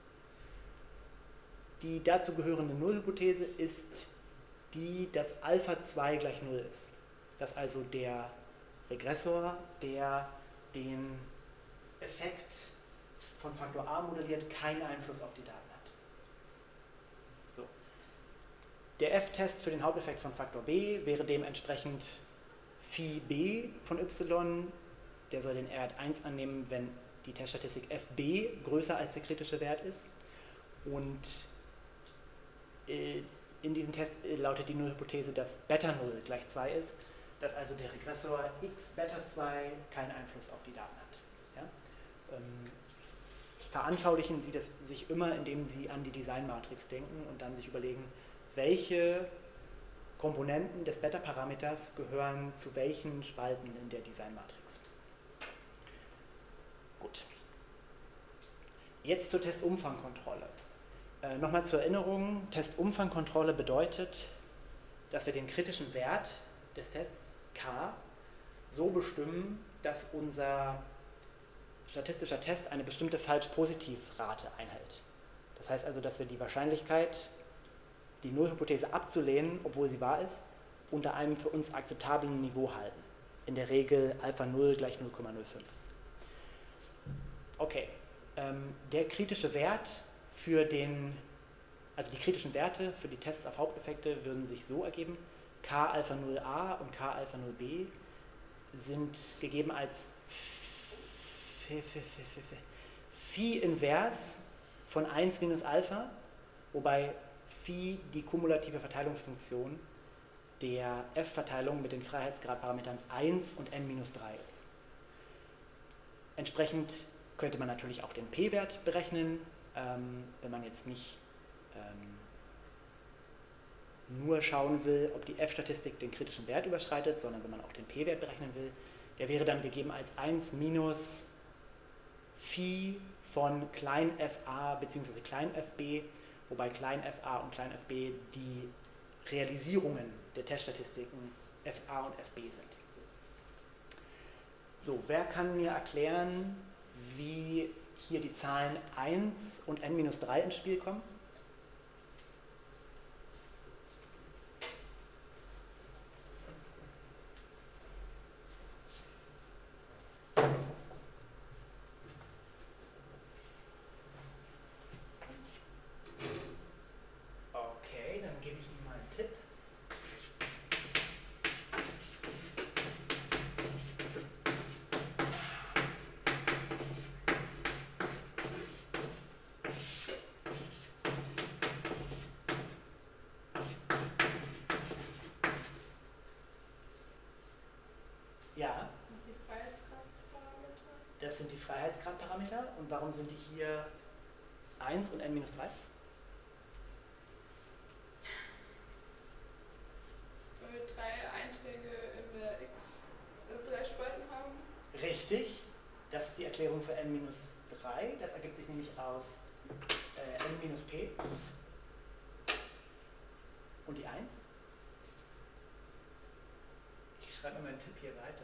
Die dazu gehörende Nullhypothese ist die, dass Alpha zwei gleich null ist. Dass also der Regressor, der den Effekt von Faktor A modelliert, keinen Einfluss auf die Daten hat. So. Der F-Test für den Haupteffekt von Faktor B wäre dementsprechend Phi B von Y, der soll den Wert eins annehmen, wenn die Teststatistik F B größer als der kritische Wert ist. Und in diesem Test lautet die Nullhypothese, dass Beta null gleich zwei ist, dass also der Regressor x Beta zwei keinen Einfluss auf die Daten hat. Ja? Ähm, veranschaulichen Sie das sich immer, indem Sie an die Designmatrix denken und dann sich überlegen, welche Komponenten des Beta-Parameters gehören zu welchen Spalten in der Designmatrix. Gut. Jetzt zur Testumfangkontrolle. Äh, Nochmal zur Erinnerung, Testumfangkontrolle bedeutet, dass wir den kritischen Wert des Tests K so bestimmen, dass unser statistischer Test eine bestimmte Falsch-Positiv-Rate einhält. Das heißt also, dass wir die Wahrscheinlichkeit, die Nullhypothese abzulehnen, obwohl sie wahr ist, unter einem für uns akzeptablen Niveau halten. In der Regel Alpha null gleich null Komma null fünf. Okay. Ähm, der kritische Wert für den, also die kritischen Werte für die Tests auf Haupteffekte würden sich so ergeben: K Alpha null a und K Alpha null b sind gegeben als Phi invers von eins minus Alpha, wobei Phi die kumulative Verteilungsfunktion der F-Verteilung mit den Freiheitsgradparametern eins und n minus drei ist. Entsprechend könnte man natürlich auch den P-Wert berechnen, ähm, wenn man jetzt nicht ähm, nur schauen will, ob die F-Statistik den kritischen Wert überschreitet, sondern wenn man auch den P-Wert berechnen will. Der wäre dann gegeben als eins minus Phi von klein fa bzw. klein fb, wobei klein fa und klein fb die Realisierungen der Teststatistiken fa und fb sind. So, wer kann mir erklären, wie hier die Zahlen eins und n minus drei ins Spiel kommen? Okay, dann gebe ich Ihnen mal einen Tipp. Ja,
Was ist die Freiheitsgrad-Parameter?
das sind die Freiheitsgradparameter. Und warum sind die hier eins und n minus drei?
Weil wir drei Einträge in der x drei Spalten haben.
Richtig, das ist die Erklärung für n minus drei. Das ergibt sich nämlich aus äh, n minus p und die eins. Ich schreibe mal meinen Tipp hier weiter.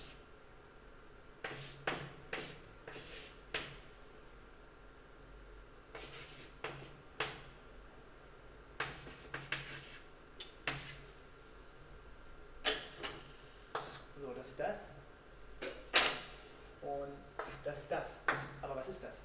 So, das ist das. Und das ist das. Aber was ist das?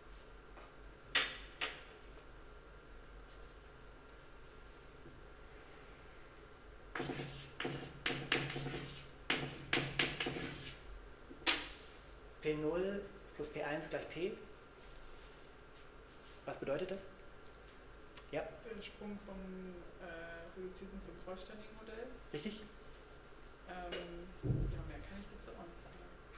P null plus P eins gleich P. Was bedeutet das? Ja,
Der Sprung vom äh, reduzierten zum vollständigen Modell.
richtig?
Ähm, ja, mehr kann ich dazu auch nicht sagen.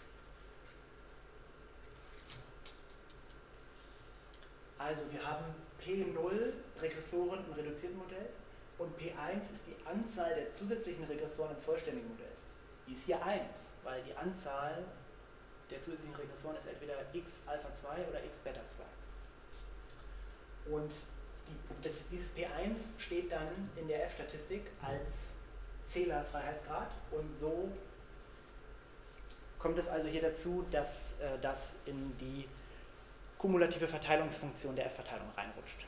Also wir haben P null Regressoren im reduzierten Modell und P eins ist die Anzahl der zusätzlichen Regressoren im vollständigen Modell. Die ist hier eins, weil die Anzahl der zusätzlichen Regressoren ist entweder x Alpha zwei oder x Beta zwei. Und die, das, dieses P eins steht dann in der F-Statistik als Zählerfreiheitsgrad und so kommt es also hier dazu, dass äh, das in die kumulative Verteilungsfunktion der F-Verteilung reinrutscht.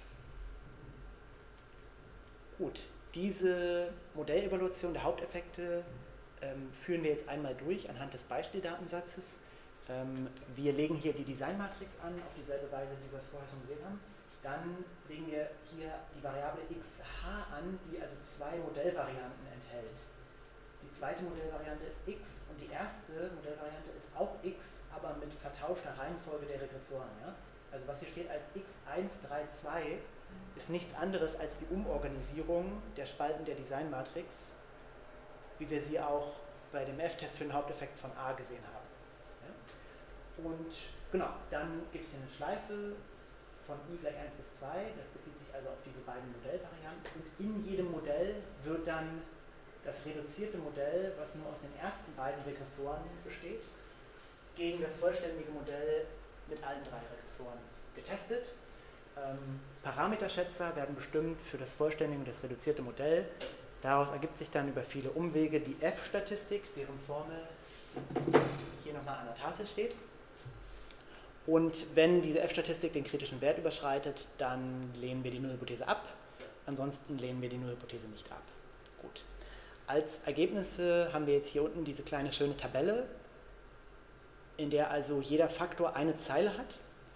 Gut, diese Modellevaluation der Haupteffekte ähm, führen wir jetzt einmal durch anhand des Beispieldatensatzes. Ähm, wir legen hier die Designmatrix an, auf dieselbe Weise, wie wir es vorher schon gesehen haben. Dann legen wir hier die Variable xh an, die also zwei Modellvarianten enthält. Die zweite Modellvariante ist x und die erste Modellvariante ist auch x, aber mit vertauschter Reihenfolge der Regressoren. Ja? Also was hier steht als x eins drei zwei ist nichts anderes als die Umorganisierung der Spalten der Designmatrix, wie wir sie auch bei dem F-Test für den Haupteffekt von A gesehen haben. Ja? Und genau, dann gibt es hier eine Schleife von i gleich eins bis zwei, das bezieht sich also auf diese beiden Modellvarianten und in jedem Modell wird dann das reduzierte Modell, was nur aus den ersten beiden Regressoren besteht, gegen das vollständige Modell mit allen drei Regressoren getestet. Ähm, Parameterschätzer werden bestimmt für das vollständige und das reduzierte Modell. Daraus ergibt sich dann über viele Umwege die F-Statistik, deren Formel hier nochmal an der Tafel steht. Und wenn diese F-Statistik den kritischen Wert überschreitet, dann lehnen wir die Nullhypothese ab. Ansonsten lehnen wir die Nullhypothese nicht ab. Gut. Als Ergebnisse haben wir jetzt hier unten diese kleine schöne Tabelle, in der also jeder Faktor eine Zeile hat.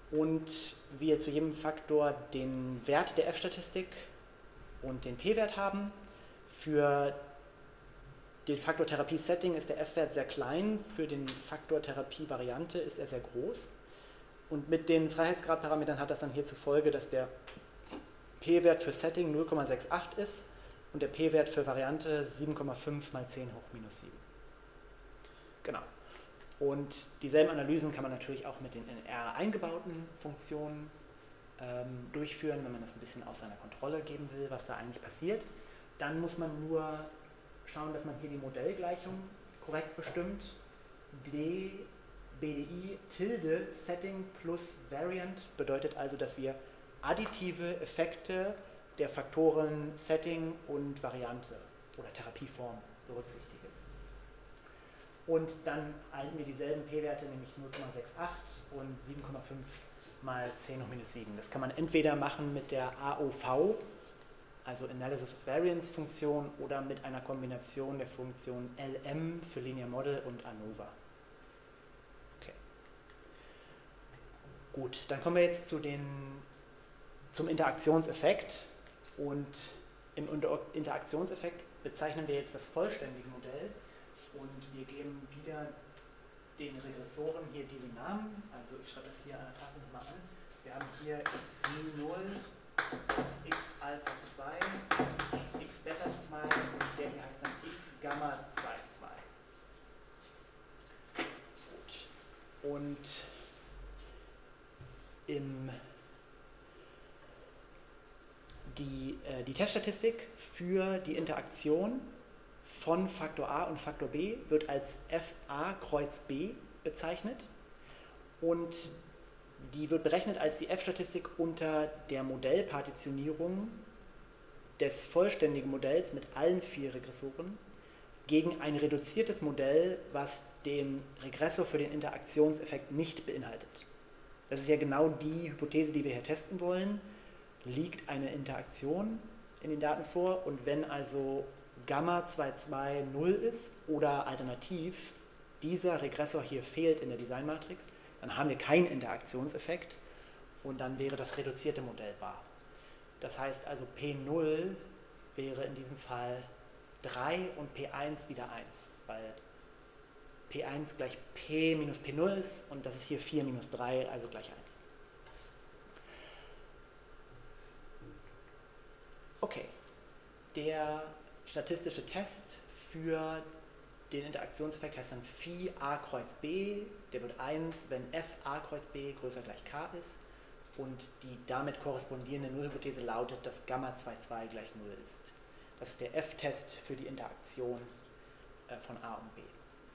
und wir zu jedem Faktor den Wert der F-Statistik und den P-Wert haben. Für den Faktor Therapie-Setting ist der F-Wert sehr klein, für den Faktor Therapie-Variante ist er sehr groß. Und mit den Freiheitsgradparametern hat das dann hier zur Folge, dass der P-Wert für Setting null Komma achtundsechzig ist und der P-Wert für Variante sieben Komma fünf mal zehn hoch minus sieben. Genau. Und dieselben Analysen kann man natürlich auch mit den in R eingebauten Funktionen ähm, durchführen, wenn man das ein bisschen aus seiner Kontrolle geben will, was da eigentlich passiert. Dann muss man nur schauen, dass man hier die Modellgleichung korrekt bestimmt. D, B D I, Tilde, Setting plus Variant bedeutet also, dass wir additive Effekte der Faktoren Setting und Variante oder Therapieform berücksichtigen. Und dann erhalten wir dieselben P-Werte, nämlich null Komma achtundsechzig und sieben Komma fünf mal zehn hoch minus sieben. Das kann man entweder machen mit der A O V, also Analysis of Variance Funktion, oder mit einer Kombination der Funktion L M für Linear Model und ANOVA. Okay. Gut, dann kommen wir jetzt zu den, zum Interaktionseffekt. Und im Interaktionseffekt bezeichnen wir jetzt das vollständige Modell und wir geben wieder den Regressoren hier diesen Namen. Also ich schreibe das hier an der Tafel mal an. Wir haben hier x null, das ist x Alpha zwei, x Beta zwei und der hier heißt dann x Gamma zwei zwei. Gut. Und im Die, äh, die Teststatistik für die Interaktion von Faktor A und Faktor B wird als F A Kreuz B bezeichnet und die wird berechnet als die F-Statistik unter der Modellpartitionierung des vollständigen Modells mit allen vier Regressoren gegen ein reduziertes Modell, was den Regressor für den Interaktionseffekt nicht beinhaltet. Das ist ja genau die Hypothese, die wir hier testen wollen. Liegt eine Interaktion in den Daten vor und wenn also Gamma zwei zwei null ist oder alternativ dieser Regressor hier fehlt in der Designmatrix, dann haben wir keinen Interaktionseffekt und dann wäre das reduzierte Modell wahr. Das heißt also P null wäre in diesem Fall drei und P eins wieder eins, weil P eins gleich P minus P null ist und das ist hier vier minus drei, also gleich eins. Okay, der statistische Test für den Interaktionseffekt heißt dann Phi A Kreuz B, der wird eins, wenn F A Kreuz B größer gleich K ist und die damit korrespondierende Nullhypothese lautet, dass Gamma zwei zwei gleich null ist. Das ist der F-Test für die Interaktion von A und B.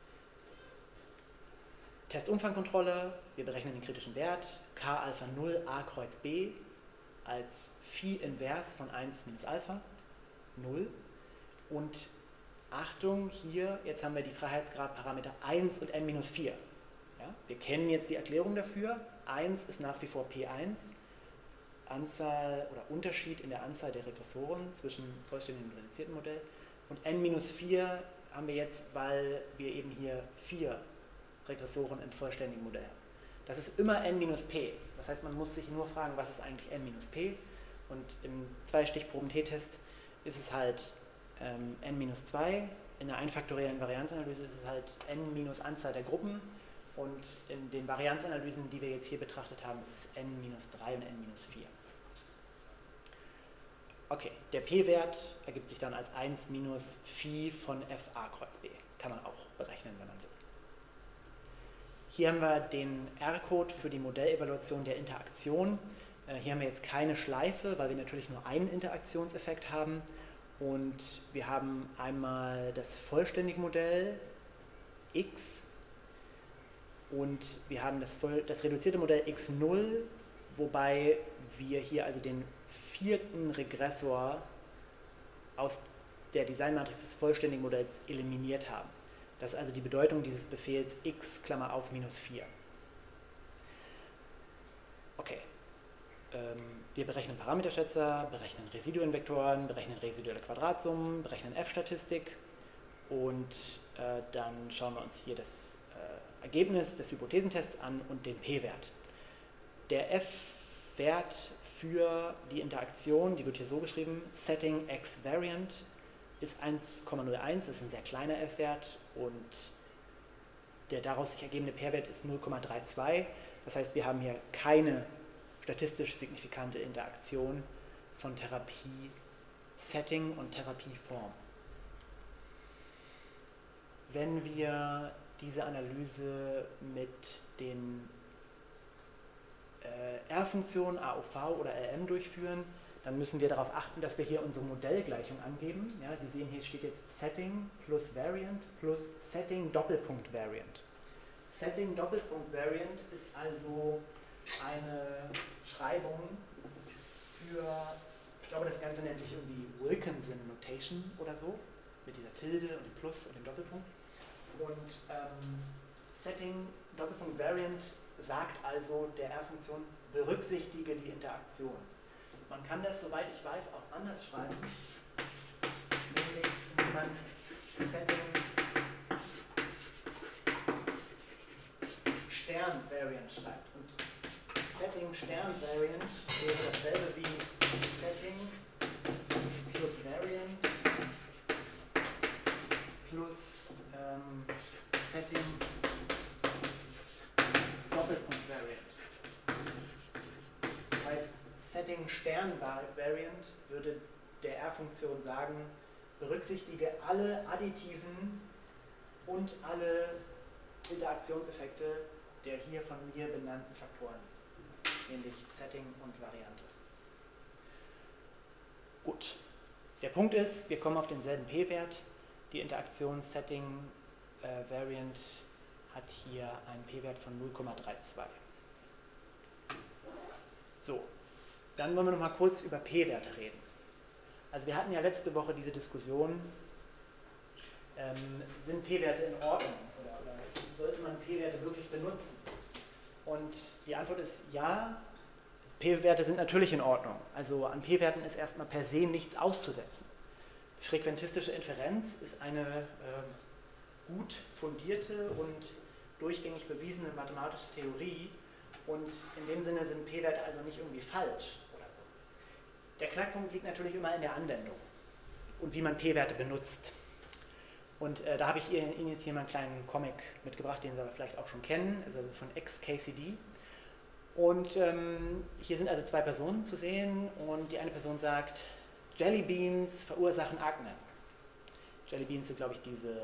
Testumfangkontrolle, wir berechnen den kritischen Wert, K Alpha null A Kreuz B als Phi invers von eins minus Alpha, null. Und Achtung, hier, jetzt haben wir die Freiheitsgradparameter eins und n minus vier. Ja, wir kennen jetzt die Erklärung dafür. eins ist nach wie vor P eins, Anzahl oder Unterschied in der Anzahl der Regressoren zwischen vollständigen und reduzierten Modell. Und n minus vier haben wir jetzt, weil wir eben hier vier Regressoren im vollständigen Modell haben. Das ist immer n minus p. Das heißt, man muss sich nur fragen, was ist eigentlich n minus p? Und im Zwei-Stichproben-T-Test ist es halt ähm, n minus zwei. In der einfaktoriellen Varianzanalyse ist es halt n minus Anzahl der Gruppen. Und in den Varianzanalysen, die wir jetzt hier betrachtet haben, ist es n minus drei und n minus vier. Okay, der p-Wert ergibt sich dann als eins minus Phi von F A Kreuz B. Kann man auch berechnen, wenn man will. Hier haben wir den R-Code für die Modellevaluation der Interaktion. Hier haben wir jetzt keine Schleife, weil wir natürlich nur einen Interaktionseffekt haben. Und wir haben einmal das vollständige Modell x und wir haben das, voll, das reduzierte Modell x null, wobei wir hier also den vierten Regressor aus der Designmatrix des vollständigen Modells eliminiert haben. Das ist also die Bedeutung dieses Befehls x, Klammer auf, minus vier. Okay. Ähm, wir berechnen Parameterschätzer, berechnen Residuenvektoren, berechnen residuelle Quadratsummen, berechnen F-Statistik und äh, dann schauen wir uns hier das äh, Ergebnis des Hypothesentests an und den p-Wert. der f-Wert für die Interaktion, die wird hier so geschrieben, Setting x Variant ist eins Komma null eins, das ist ein sehr kleiner f-Wert und der daraus sich ergebende P-Wert ist null Komma zweiunddreißig. Das heißt, wir haben hier keine statistisch signifikante Interaktion von Therapie-Setting und Therapieform. Wenn wir diese Analyse mit den äh, R-Funktionen A O V oder L M durchführen, dann müssen wir darauf achten, dass wir hier unsere Modellgleichung angeben. Ja, Sie sehen, hier steht jetzt Setting plus Variant plus Setting Doppelpunkt Variant. Setting Doppelpunkt Variant ist also eine Schreibung für, ich glaube, das Ganze nennt sich irgendwie Wilkinson Notation oder so, mit dieser Tilde und dem Plus und dem Doppelpunkt. Und ähm, Setting Doppelpunkt Variant sagt also der R-Funktion, berücksichtige die Interaktion. Man kann das, soweit ich weiß, auch anders schreiben, nämlich indem man Setting Stern Variant schreibt. Und Setting Stern Variant wäre dasselbe wie Setting plus Variant plus ähm, Setting Doppelpunkt Variant. Das heißt, Setting Stern Variant würde der R-Funktion sagen, berücksichtige alle additiven und alle Interaktionseffekte der hier von mir benannten Faktoren, nämlich Setting und Variante. Gut, der Punkt ist, wir kommen auf denselben P-Wert. Die Interaktion Setting äh, Variant hat hier einen P-Wert von null Komma zweiunddreißig. So, dann wollen wir noch mal kurz über P-Werte reden. Also wir hatten ja letzte Woche diese Diskussion, ähm, sind P-Werte in Ordnung oder, oder sollte man P-Werte wirklich benutzen? Und die Antwort ist ja, P-Werte sind natürlich in Ordnung. Also an P-Werten ist erstmal per se nichts auszusetzen. Frequentistische Inferenz ist eine äh, gut fundierte und durchgängig bewiesene mathematische Theorie und in dem Sinne sind P-Werte also nicht irgendwie falsch oder so. Der Knackpunkt liegt natürlich immer in der Anwendung und wie man P-Werte benutzt. Und äh, da habe ich Ihnen jetzt hier mal einen kleinen Comic mitgebracht, den Sie aber vielleicht auch schon kennen, also von X K C D. Und ähm, hier sind also zwei Personen zu sehen und die eine Person sagt, Jellybeans verursachen Akne. Jellybeans sind, glaube ich, diese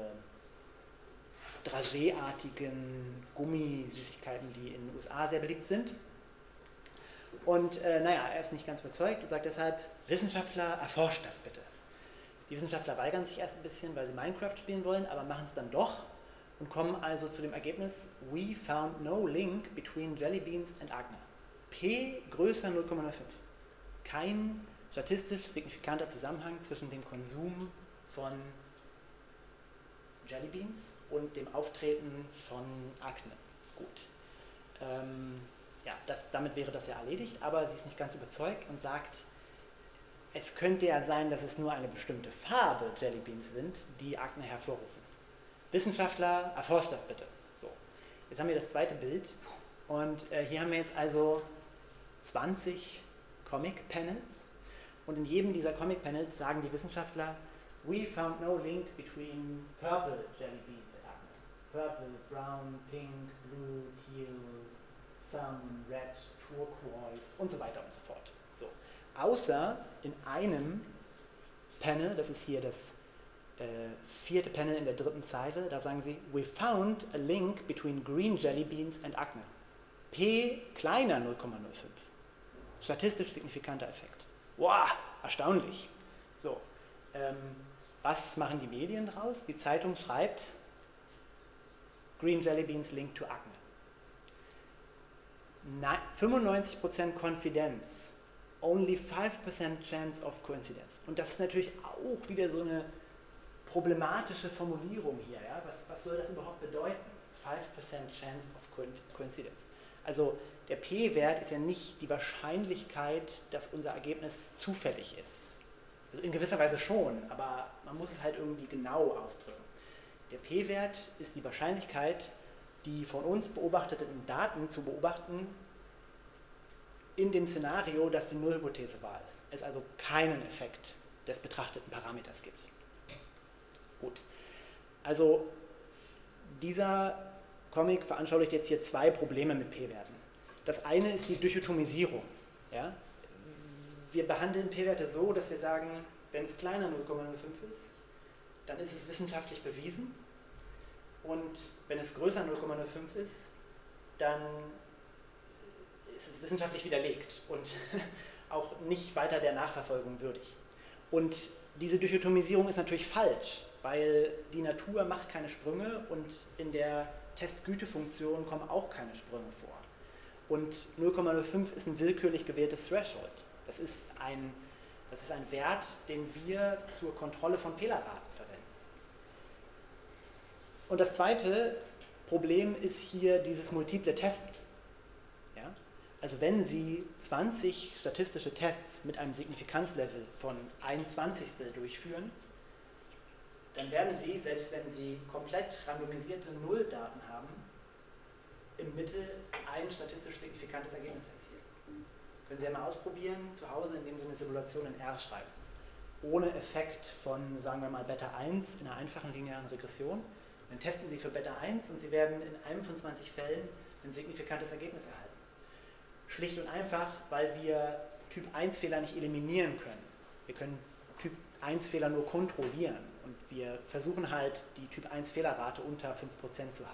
Dragé-artigen Gummisüßigkeiten, die in den U S A sehr beliebt sind. Und äh, naja, er ist nicht ganz überzeugt und sagt deshalb, Wissenschaftler, erforscht das bitte. Die Wissenschaftler weigern sich erst ein bisschen, weil sie Minecraft spielen wollen, aber machen es dann doch und kommen also zu dem Ergebnis, we found no link between Jellybeans and Acne. P größer null Komma null fünf. Kein statistisch signifikanter Zusammenhang zwischen dem Konsum von Jellybeans und dem Auftreten von Akne. Gut. Ähm, ja, das, damit wäre das ja erledigt, aber sie ist nicht ganz überzeugt und sagt, es könnte ja sein, dass es nur eine bestimmte Farbe Jellybeans sind, die Akne hervorrufen. Wissenschaftler, erforscht das bitte. So, jetzt haben wir das zweite Bild und äh, hier haben wir jetzt also zwanzig Comic-Panels und in jedem dieser Comic-Panels sagen die Wissenschaftler, we found no link between purple Jellybeans and Acne. Purple, brown, pink, blue, teal, sun, red, turquoise und so weiter und so fort. So. Außer in einem Panel, das ist hier das äh, vierte Panel in der dritten Zeile, da sagen sie, we found a link between green Jellybeans and Acne. P kleiner null Komma null fünf. Statistisch signifikanter Effekt. Wow, erstaunlich. So, ähm, was machen die Medien draus? Die Zeitung schreibt, green Jellybeans link to Acne. fünfundneunzig Prozent Konfidenz. Only five percent chance of coincidence. Und das ist natürlich auch wieder so eine problematische Formulierung hier. Ja? Was, was soll das überhaupt bedeuten? five percent chance of coincidence. Also der P-Wert ist ja nicht die Wahrscheinlichkeit, dass unser Ergebnis zufällig ist. Also in gewisser Weise schon, aber man muss es halt irgendwie genau ausdrücken. Der P-Wert ist die Wahrscheinlichkeit, die von uns beobachteten Daten zu beobachten, in dem Szenario, dass die Nullhypothese wahr ist. Es also keinen Effekt des betrachteten Parameters gibt. Gut. Also dieser Comic veranschaulicht jetzt hier zwei Probleme mit P-Werten. Das eine ist die Dichotomisierung. Ja? Wir behandeln P-Werte so, dass wir sagen, wenn es kleiner null Komma null fünf ist, dann ist es wissenschaftlich bewiesen. Und wenn es größer null Komma null fünf ist, dann ist es wissenschaftlich widerlegt und auch nicht weiter der Nachverfolgung würdig. Und diese Dichotomisierung ist natürlich falsch, weil die Natur macht keine Sprünge und in der Testgütefunktion kommen auch keine Sprünge vor. Und null Komma null fünf ist ein willkürlich gewähltes Threshold. Das ist ein, das ist ein Wert, den wir zur Kontrolle von Fehlerraten verwenden. Und das zweite Problem ist hier dieses multiple Testen. Ja? Also wenn Sie zwanzig statistische Tests mit einem Signifikanzlevel von ein Zwanzigstel durchführen, dann werden Sie, selbst wenn Sie komplett randomisierte Nulldaten haben, im Mittel ein statistisch signifikantes Ergebnis erzielen. Können Sie ja mal ausprobieren zu Hause, indem Sie eine Simulation in R schreiben. Ohne Effekt von, sagen wir mal, Beta eins in einer einfachen linearen Regression. Dann testen Sie für Beta eins und Sie werden in einem von zwanzig Fällen ein signifikantes Ergebnis erhalten. Schlicht und einfach, weil wir Typ eins Fehler nicht eliminieren können. Wir können Typ eins Fehler nur kontrollieren und wir versuchen halt, die Typ eins Fehlerrate unter fünf Prozent zu halten.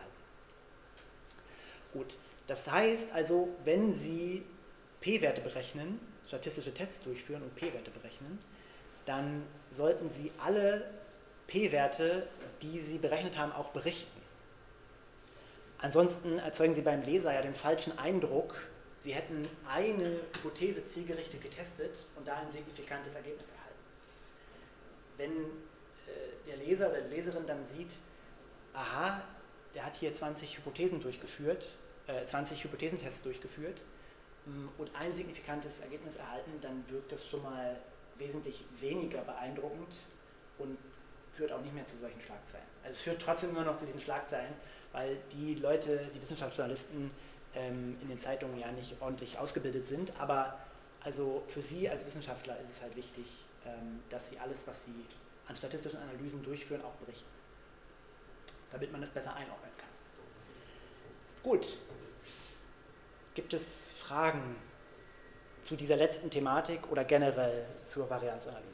Gut, das heißt also, wenn Sie P-Werte berechnen, statistische Tests durchführen und P-Werte berechnen, dann sollten Sie alle P-Werte, die Sie berechnet haben, auch berichten. Ansonsten erzeugen Sie beim Leser ja den falschen Eindruck, Sie hätten eine Hypothese zielgerichtet getestet und da ein signifikantes Ergebnis erhalten. Wenn äh, der Leser oder die Leserin dann sieht, aha, der hat hier zwanzig Hypothesen durchgeführt, äh, zwanzig Hypothesentests durchgeführt mh, und ein signifikantes Ergebnis erhalten, dann wirkt das schon mal wesentlich weniger beeindruckend und führt auch nicht mehr zu solchen Schlagzeilen. Also es führt trotzdem immer noch zu diesen Schlagzeilen, weil die Leute, die Wissenschaftsjournalisten ähm, in den Zeitungen ja nicht ordentlich ausgebildet sind, aber also für Sie als Wissenschaftler ist es halt wichtig, ähm, dass Sie alles, was Sie an statistischen Analysen durchführen, auch berichten, damit man es besser einordnen kann. Gut, gibt es Fragen zu dieser letzten Thematik oder generell zur Varianzanalyse?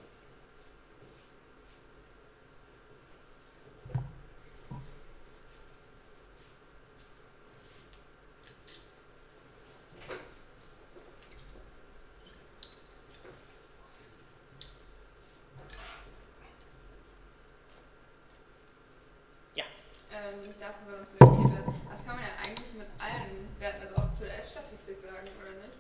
Nicht dazu, sondern zu den P-Werten. Das kann man ja eigentlich mit allen Werten, also auch zur F-Statistik sagen, oder nicht?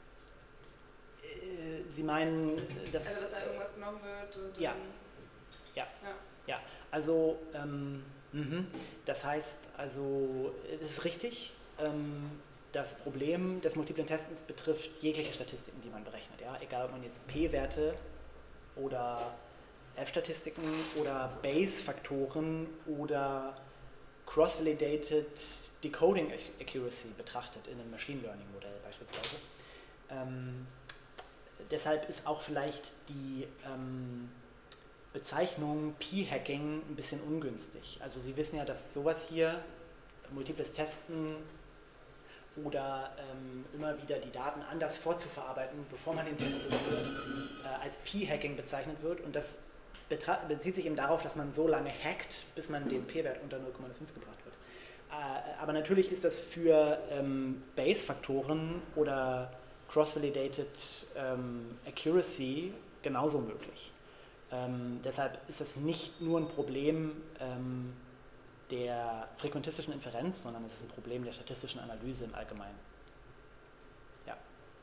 Äh, Sie meinen, dass...
Also, dass da irgendwas genommen wird und
ja.
dann...
Ja. Ja. Ja, also, ähm, mh. das heißt, also, es ist richtig, ähm, das Problem des multiplen Testens betrifft jegliche Statistiken, die man berechnet. Ja? Egal, ob man jetzt P-Werte oder F-Statistiken oder Bayes-Faktoren oder Cross-Validated Decoding Accuracy betrachtet in einem Machine Learning Modell beispielsweise. Ähm, deshalb ist auch vielleicht die ähm, Bezeichnung P-Hacking ein bisschen ungünstig. Also Sie wissen ja, dass sowas hier, multiples Testen oder ähm, immer wieder die Daten anders vorzuverarbeiten, bevor man den Test durchführt, äh, als P-Hacking bezeichnet wird und das bezieht sich eben darauf, dass man so lange hackt, bis man den P-Wert unter null Komma null fünf gebracht wird. Äh, aber natürlich ist das für ähm, Bayes-Faktoren oder Cross-Validated ähm, Accuracy genauso möglich. Ähm, deshalb ist das nicht nur ein Problem ähm, der frequentistischen Inferenz, sondern es ist ein Problem der statistischen Analyse im Allgemeinen. Ja.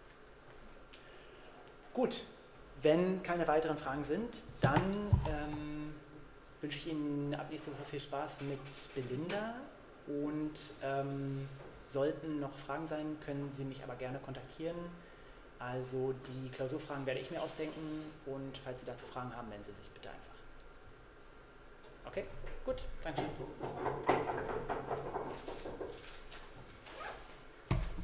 Gut. Wenn keine weiteren Fragen sind, dann ähm, wünsche ich Ihnen ab nächste Woche viel Spaß mit Belinda und ähm, sollten noch Fragen sein, können Sie mich aber gerne kontaktieren. Also die Klausurfragen werde ich mir ausdenken und falls Sie dazu Fragen haben, melden Sie sich bitte einfach. Okay, gut, danke schön.